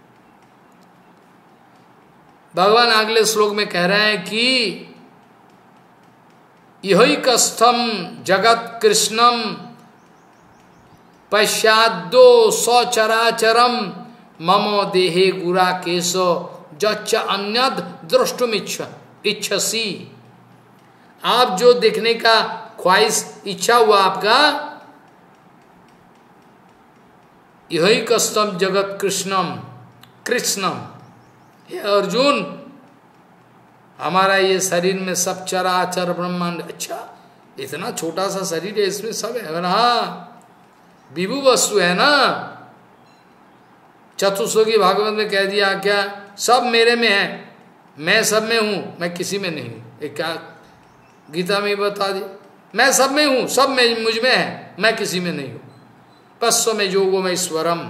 Speaker 1: भगवान अगले श्लोक में कह रहे हैं कि यही कस्थम जगत कृष्णम पश्चादो सचराचरम ममो देहे गुरा केशो जच्च अन्यद द्रष्टुम इच्छसी। आप जो देखने का ख्वाहिश इच्छा हुआ आपका, यही कस्तम जगत कृष्णम कृष्णम, हे अर्जुन हमारा ये शरीर में सब चराचर ब्रह्मांड, अच्छा इतना छोटा सा शरीर है, इसमें सब है ना, विभु वस्तु है ना। चतुर्श्लोकी भागवत में कह दिया क्या, सब मेरे में है, मैं सब में हूं, मैं किसी में नहीं हूं। एक क्या गीता में बता दी, मैं सब में हूं, सब में मुझ में है, मैं किसी में नहीं हूं। पश्व में जोगो में ईश्वरम,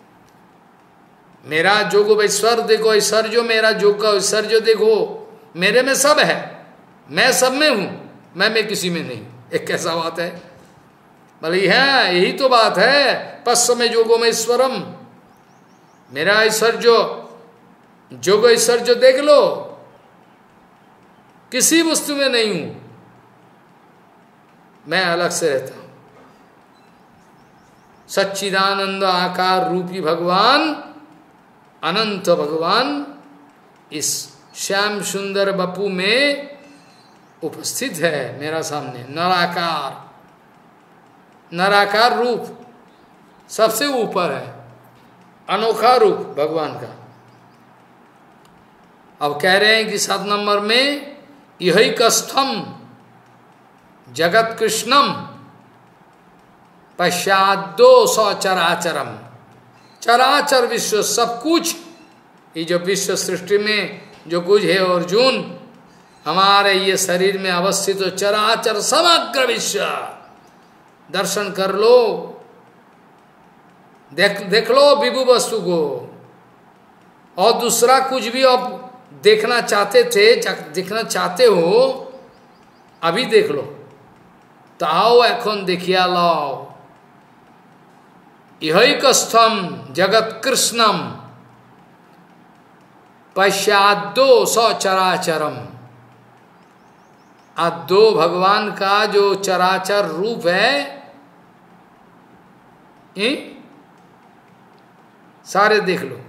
Speaker 1: मेरा जोगो ईश्वर देखो, ईश्वर जो मेरा जोग का ईश्वर जो देखो, मेरे में सब है, मैं सब में हूं, मैं मैं किसी में नहीं। एक कैसा बात है, बोले है यही तो बात है। पश्व में जोगो में ईश्वरम, मेरा ईश्वर जो जोग ईश्वर जो देख लो, किसी वस्तु में नहीं हूं, मैं अलग से रहता हूं। सच्चिदानंद आकार रूपी भगवान, अनंत भगवान इस श्याम सुंदर बपू में उपस्थित है मेरा सामने। नराकार, नराकार रूप सबसे ऊपर है, अनोखा रूप भगवान का। अब कह रहे हैं कि सात नंबर में यही कस्थम जगत कृष्णम पश्चादो सौ चराचरम, चराचर विश्व सब कुछ, ये जो विश्व सृष्टि में जो कुछ है अर्जुन, हमारे ये शरीर में अवस्थित तो चराचर समग्र विश्व दर्शन कर लो, देख देख लो विभु वस्तु को। और दूसरा कुछ भी आप देखना चाहते थे, देखना चाहते हो, अभी देख लो, तो आओ एखन देखिया लाओ। यही कस्थम जगत कृष्णम पश्चादो सौ चराचरम, आदो भगवान का जो चराचर रूप है, ये सारे देख लो।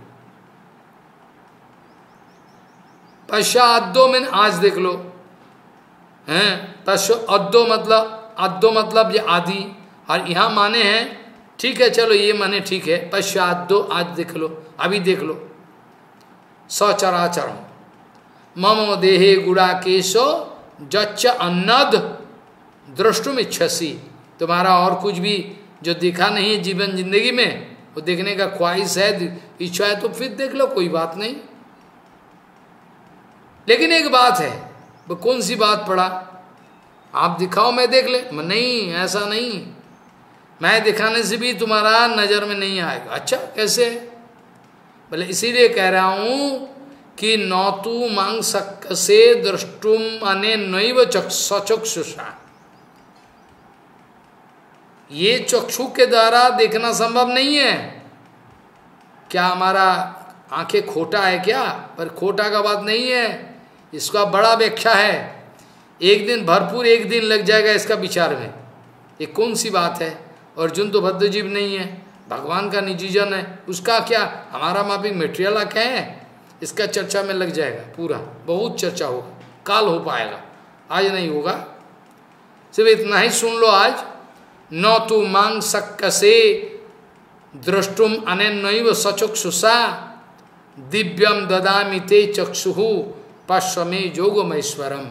Speaker 1: पश्चादो में आज देख लो, हैं पश्चात अद्दो मतलब, अद्दो मतलब ये आदि, और यहाँ माने हैं, ठीक है चलो ये माने ठीक है, पश्चात दो आज देख लो, अभी देख लो। सचराचरम ममो देहे गुड़ा केशो जच्च अन्नद द्रष्टुम इच्छसी, तुम्हारा और कुछ भी जो दिखा नहीं है जीवन जिंदगी में, वो देखने का ख्वाहिश है, इच्छा है, तो फिर देख लो, कोई बात नहीं। लेकिन एक बात है, वो कौन सी बात पड़ा, आप दिखाओ मैं देख ले, नहीं ऐसा नहीं, मैं दिखाने से भी तुम्हारा नजर में नहीं आएगा। अच्छा कैसे, बोले इसीलिए कह रहा हूं कि नौतु मांग सक से द्रष्टुम अने नैव सचक्षुषा, ये चक्षु के द्वारा देखना संभव नहीं है। क्या हमारा आंखें खोटा है क्या, पर खोटा का बात नहीं है, इसका बड़ा व्याख्या है, एक दिन भरपूर एक दिन लग जाएगा इसका विचार में। ये कौन सी बात है, अर्जुन तो बद्धजीव नहीं है, भगवान का निजी जन है, उसका क्या, हमारा मापिक मेटेरियल क्या है, इसका चर्चा में लग जाएगा पूरा, बहुत चर्चा होगा, काल हो पाएगा, आज नहीं होगा। सिर्फ इतना ही सुन लो आज, न तु मांग सक्कसे द्रष्टुम अनन्यैव सचक्षुषा दिव्यम ददामि ते चक्षुः पश्य मे जोगमैश्वरम।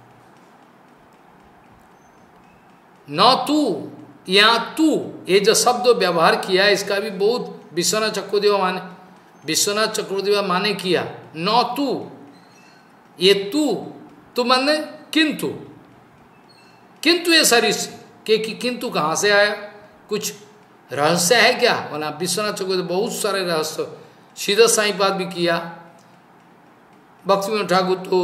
Speaker 1: न तू, यहाँ तू, ये जो शब्द व्यवहार किया है इसका भी बहुत विश्वनाथ चक्रदेव माने, विश्वनाथ चक्रदेव माने किया। न तू, ये तू तू माने किंतु, किंतु ये शरीर से कि, कि किंतु कहाँ से आया, कुछ रहस्य है क्या? बोला विश्वनाथ चक्रवर्ती बहुत सारे रहस्य, सीधा साई बात भी किया। भक्ति ठाकुर तो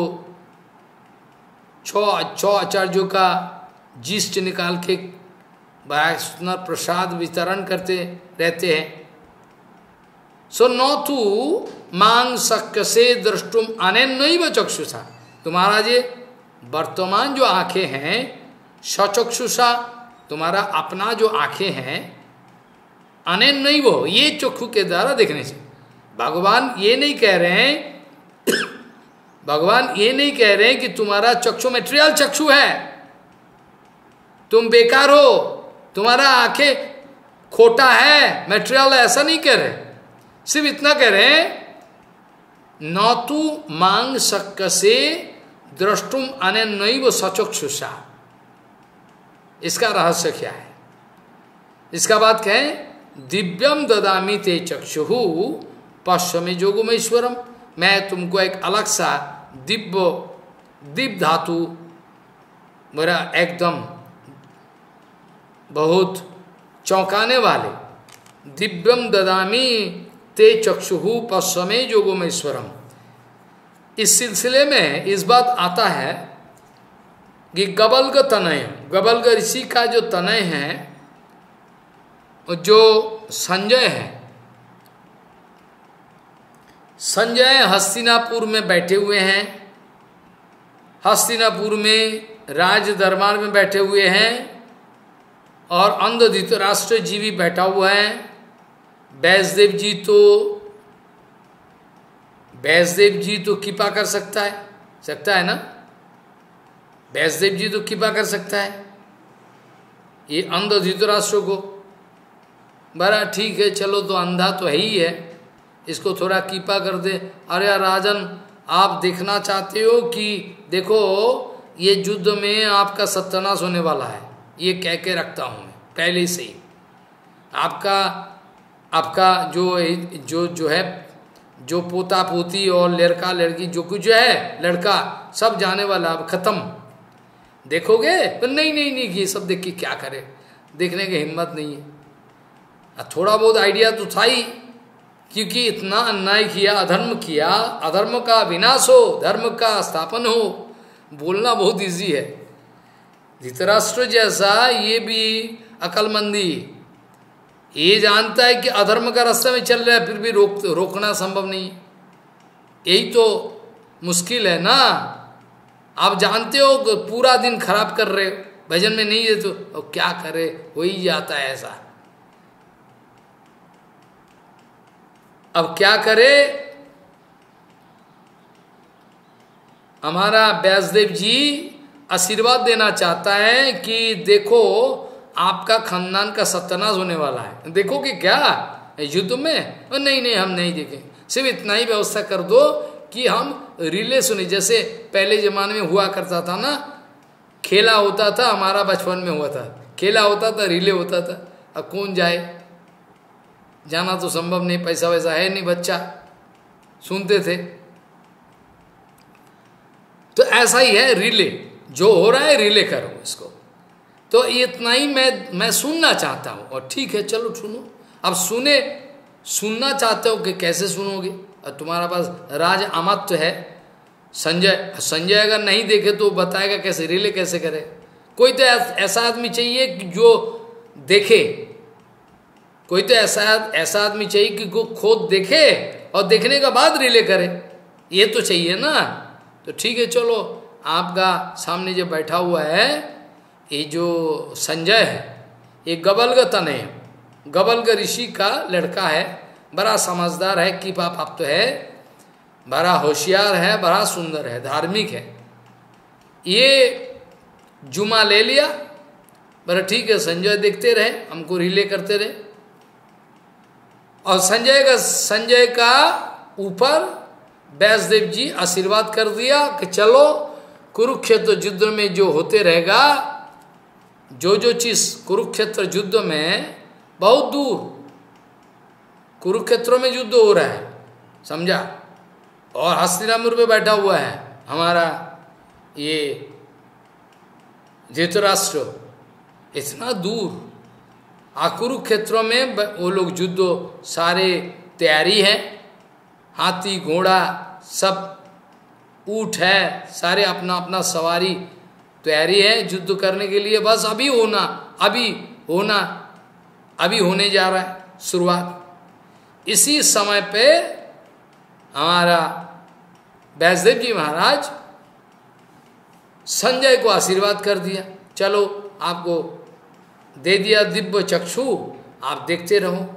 Speaker 1: छः छः आचार्यों का जिस्ट निकाल के वैष्णव प्रसाद वितरण करते रहते हैं। सो न तू मांग शक्य से द्रष्टुम अनन्यैव चक्षुषा, तुम्हारा ये वर्तमान जो आंखें हैं सचक्षुषा, तुम्हारा अपना जो आंखें हैं अनन्यैव, ये चक्षु के द्वारा देखने से। भगवान ये नहीं कह रहे हैं भगवान ये नहीं कह रहे हैं कि तुम्हारा चक्षु मेटेरियल चक्षु है, तुम बेकार हो, तुम्हारा आंखें खोटा है, मेटेरियल है, ऐसा नहीं कह रहे। सिर्फ इतना कह रहे हैं न तू मांग शक्य से द्रष्टुम अनन्यैव सचक्षुषा। इसका रहस्य क्या है? इसका बात कहें दिव्यम ददामि ते चक्षुहु पश्चिमी जोगमेश्वरम, मैं तुमको एक अलग सा दिव्य दिव्य धातु मेरा एकदम बहुत चौंकाने वाले दिव्यम ददामी ते चक्षुहु पश्चिमे जोगमेश्वरम। इस सिलसिले में इस बात आता है कि गबल्ग तनय, गबल्ग ऋषि का जो तनय है, जो संजय है, संजय हस्तिनापुर में बैठे हुए हैं, हस्तिनापुर में राज दरबार में बैठे हुए हैं, और अंध धृतराष्ट्र जी भी बैठा हुआ है। वैष्णदेव जी तो वैष्णदेव जी तो कृपा कर सकता है सकता है ना, वैष्णदेव जी तो कृपा कर सकता है ये अंध धृतराष्ट्र को। बड़ा ठीक है, चलो तो अंधा तो है ही है, इसको थोड़ा कृपा कर दे। अरे राजन, आप देखना चाहते हो कि देखो ये युद्ध में आपका सत्यानाश होने वाला है, ये कह के रखता हूँ मैं पहले से ही। आपका आपका जो जो जो है जो पोता पोती और लड़का लड़की जो कुछ है, लड़का सब जाने वाला, अब खत्म। देखोगे तो नहीं नहीं नहीं ये सब देख के क्या करे, देखने की हिम्मत नहीं है। थोड़ा बहुत आइडिया तो था ही, क्योंकि इतना अन्याय किया, अधर्म किया, अधर्म का विनाश हो, धर्म का स्थापन हो, बोलना बहुत इजी है। धृतराष्ट्र जैसा ये भी अकलमंदी, ये जानता है कि अधर्म का रास्ते में चल रहा है, फिर भी रोक रोकना संभव नहीं। यही तो मुश्किल है ना। आप जानते हो पूरा दिन खराब कर रहे हो, भजन में नहीं है तो अब क्या करे, हो ही जाता है ऐसा। अब क्या करे, हमारा व्यासदेव जी आशीर्वाद देना चाहता है कि देखो आपका खानदान का सत्यानाश होने वाला है, देखो कि क्या युद्ध में। और नहीं नहीं हम नहीं देखें, सिर्फ इतना ही व्यवस्था कर दो कि हम रिले सुने, जैसे पहले जमाने में हुआ करता था ना, खेला होता था, हमारा बचपन में हुआ था, खेला होता था, रिले होता था। अब कौन जाए, जाना तो संभव नहीं, पैसा वैसा है नहीं, बच्चा सुनते थे। तो ऐसा ही है, रिले जो हो रहा है रिले करो इसको। तो इतना ही मैं मैं सुनना चाहता हूँ, और ठीक है चलो सुनो। अब सुने सुनना चाहते हो कि कैसे सुनोगे, और तुम्हारा पास राज अमात्य है। संजय संजय अगर नहीं देखे तो बताएगा कैसे, रिले कैसे करे। कोई तो ऐसा आदमी चाहिए कि जो देखे, कोई तो ऐसा ऐसा आदमी चाहिए कि को खुद देखे और देखने के बाद रिले करे, ये तो चाहिए ना। तो ठीक है चलो, आपका सामने जो बैठा हुआ है ये जो संजय है, ये गबल्ग तनय, गबल्ग ऋषि का लड़का है, बड़ा समझदार है, कृपा प्राप्त है, बड़ा होशियार है, बड़ा सुंदर है, धार्मिक है। ये जुमा ले लिया, बड़ा ठीक है, संजय देखते रहे, हमको रिले करते रहे। और संजय का संजय का ऊपर व्यासदेव जी आशीर्वाद कर दिया कि चलो कुरुक्षेत्र युद्ध में जो होते रहेगा, जो जो चीज कुरुक्षेत्र युद्ध में बहुत दूर कुरुक्षेत्र में युद्ध हो रहा है, समझा, और हस्तिनापुर पे बैठा हुआ है, हमारा ये धृतराष्ट्र इतना दूर कुरुक्षेत्र में वो लोग युद्ध सारे तैयारी है, हाथी घोड़ा सब ऊँट है, सारे अपना अपना सवारी तैयारी है युद्ध करने के लिए। बस अभी होना अभी होना अभी होने जा रहा है शुरुआत। इसी समय पे हमारा व्यासदेव जी महाराज संजय को आशीर्वाद कर दिया, चलो आपको दे दिया दिव्य चक्षु, आप देखते रहो।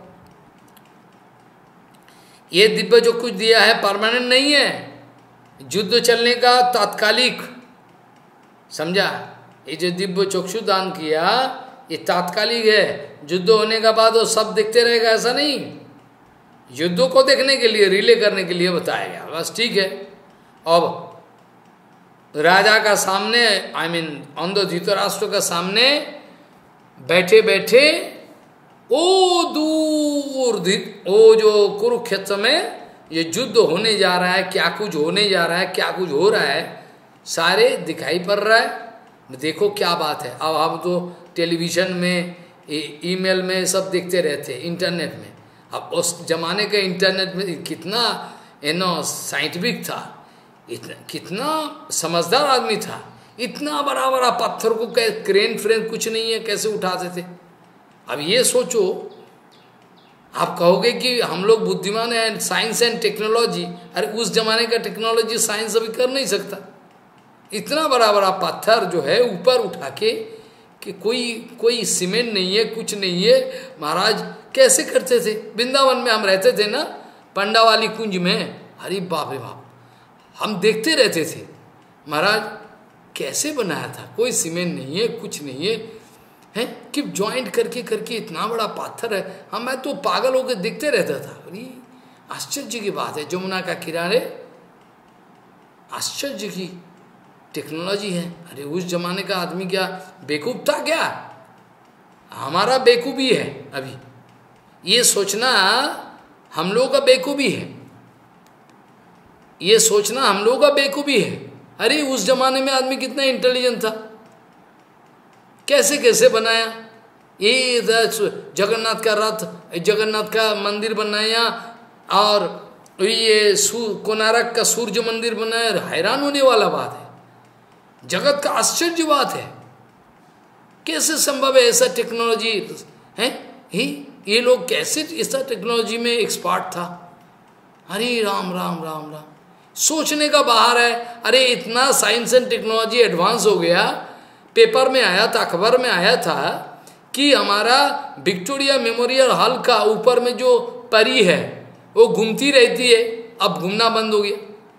Speaker 1: ये दिव्य जो कुछ दिया है परमानेंट नहीं है, युद्ध चलने का तात्कालिक, समझा? ये जो दिव्य चक्षु दान किया ये तात्कालिक है, युद्ध होने का बाद वो सब देखते रहेगा ऐसा नहीं, युद्धों को देखने के लिए रिले करने के लिए बताया गया, बस ठीक है। अब राजा का सामने आई मीन अंध धृतराष्ट्र का सामने बैठे बैठे ओ दूर ओ जो कुरुक्षेत्र में ये युद्ध होने जा रहा है, क्या कुछ होने जा रहा है, क्या कुछ हो रहा है, सारे दिखाई पड़ रहा है। देखो क्या बात है। अब हम तो टेलीविजन में, ईमेल में सब देखते रहते हैं, इंटरनेट में। अब उस जमाने के इंटरनेट में कितना एनो साइंटिफिक था, इतना कितना समझदार आदमी था, इतना बड़ा बड़ा पत्थर को क्रेन फ्रेन कुछ नहीं है कैसे उठाते थे। अब ये सोचो, आप कहोगे कि हम लोग बुद्धिमान हैं, साइंस एंड टेक्नोलॉजी, अरे उस जमाने का टेक्नोलॉजी साइंस अभी कर नहीं सकता। इतना बड़ा बड़ा पत्थर जो है ऊपर उठा के कि कोई कोई सीमेंट नहीं है, कुछ नहीं है, महाराज कैसे करते थे। वृंदावन में हम रहते थे ना, पंडा वाली कुंज में, अरे बाप रे बाप, हम देखते रहते थे महाराज कैसे बनाया था, कोई सीमेंट नहीं है, कुछ नहीं है, हैं कि ज्वाइंट करके करके इतना बड़ा पत्थर है। हम मैं तो पागल होकर देखते रहता था। अरे आश्चर्य की बात है, जमुना का किनारे आश्चर्य की टेक्नोलॉजी है। अरे उस जमाने का आदमी क्या बेवकूफ था क्या? हमारा बेवकूफी है अभी, ये सोचना हम लोगों का बेवकूफी है, ये सोचना हम लोगों का बेवकूफी है। अरे उस जमाने में आदमी कितना इंटेलिजेंट था, कैसे कैसे बनाया। ये जगन्नाथ का रथ, जगन्नाथ का मंदिर बनाया, और ये कोणार्क का सूर्य मंदिर बनाया। हैरान होने वाला बात है, जगत का आश्चर्य बात है, कैसे संभव है ऐसा टेक्नोलॉजी है। ही ये लोग कैसे ऐसा टेक्नोलॉजी में एक्सपर्ट था। अरे राम राम राम राम, सोचने का बाहर है। अरे इतना साइंस एंड टेक्नोलॉजी एडवांस हो गया, पेपर में आया था, अखबार में आया था कि हमारा विक्टोरिया मेमोरियल हॉल का ऊपर में जो परी है वो घूमती रहती है, अब घूमना बंद हो गया।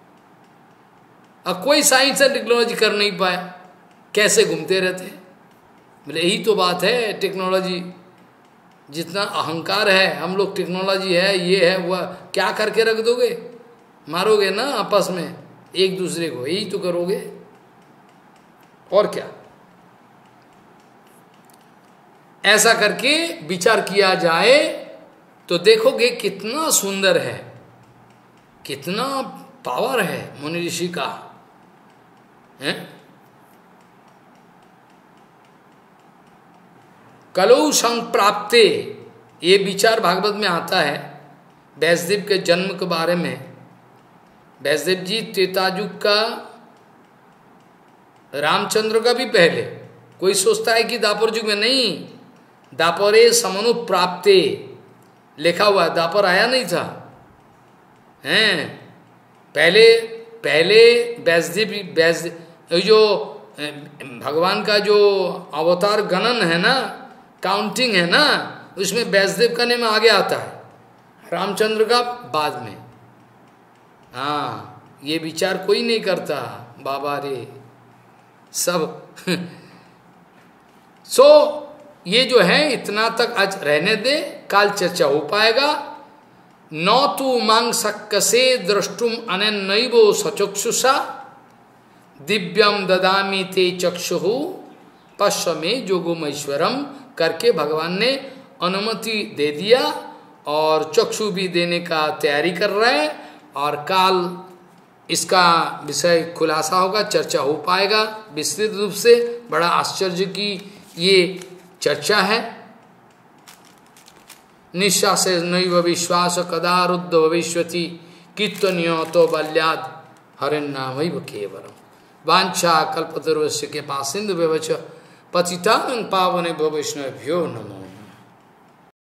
Speaker 1: अब कोई साइंस एंड टेक्नोलॉजी कर नहीं पाया, कैसे घूमते रहते हैं। बोले यही तो बात है, टेक्नोलॉजी जितना अहंकार है, हम लोग टेक्नोलॉजी है, ये है, वह क्या करके रख दोगे, मारोगे ना आपस में एक दूसरे को, यही तो करोगे और क्या। ऐसा करके विचार किया जाए तो देखोगे कितना सुंदर है, कितना पावर है मुनि ऋषि का है। कलौ संप्राप्ते, ये विचार भागवत में आता है व्यासदेव के जन्म के बारे में। व्यासदेव जी त्रेतायुग का, रामचंद्र का भी पहले। कोई सोचता है कि दापर युग में, नहीं, दापरे समनुप्राप्ते लिखा हुआ, दापर आया नहीं था, हैं पहले पहले व्यासदेव व्यासदेव जो भगवान का जो अवतार गणन है ना, काउंटिंग है ना, उसमें व्यासदेव का नाम आगे आता है, रामचंद्र का बाद में। हाँ, ये विचार कोई नहीं करता, बाबा रे सब सो so, ये जो है इतना तक आज रहने दे, काल चर्चा हो पाएगा। न तू मांग सक्कसे द्रष्टुम अनन्नैवो सचक्षुषा दिव्यम ददामि ते चक्षुहु पश्य में जोगुमैश्वरम करके भगवान ने अनुमति दे दिया, और चक्षु भी देने का तैयारी कर रहा है। और काल इसका विषय खुलासा होगा, चर्चा हो पाएगा विस्तृत रूप से। बड़ा आश्चर्य की ये चर्चा है। निश्वासे नैव विश्वास कदा रुद्ध भविष्यति कीर्तनियो बल्याद हरिन्नामैव केवलम। वांछा कल्पतरुस्य के पास सिंधु व्यवच पतितानं पावने वैष्णवेभ्यो नमो।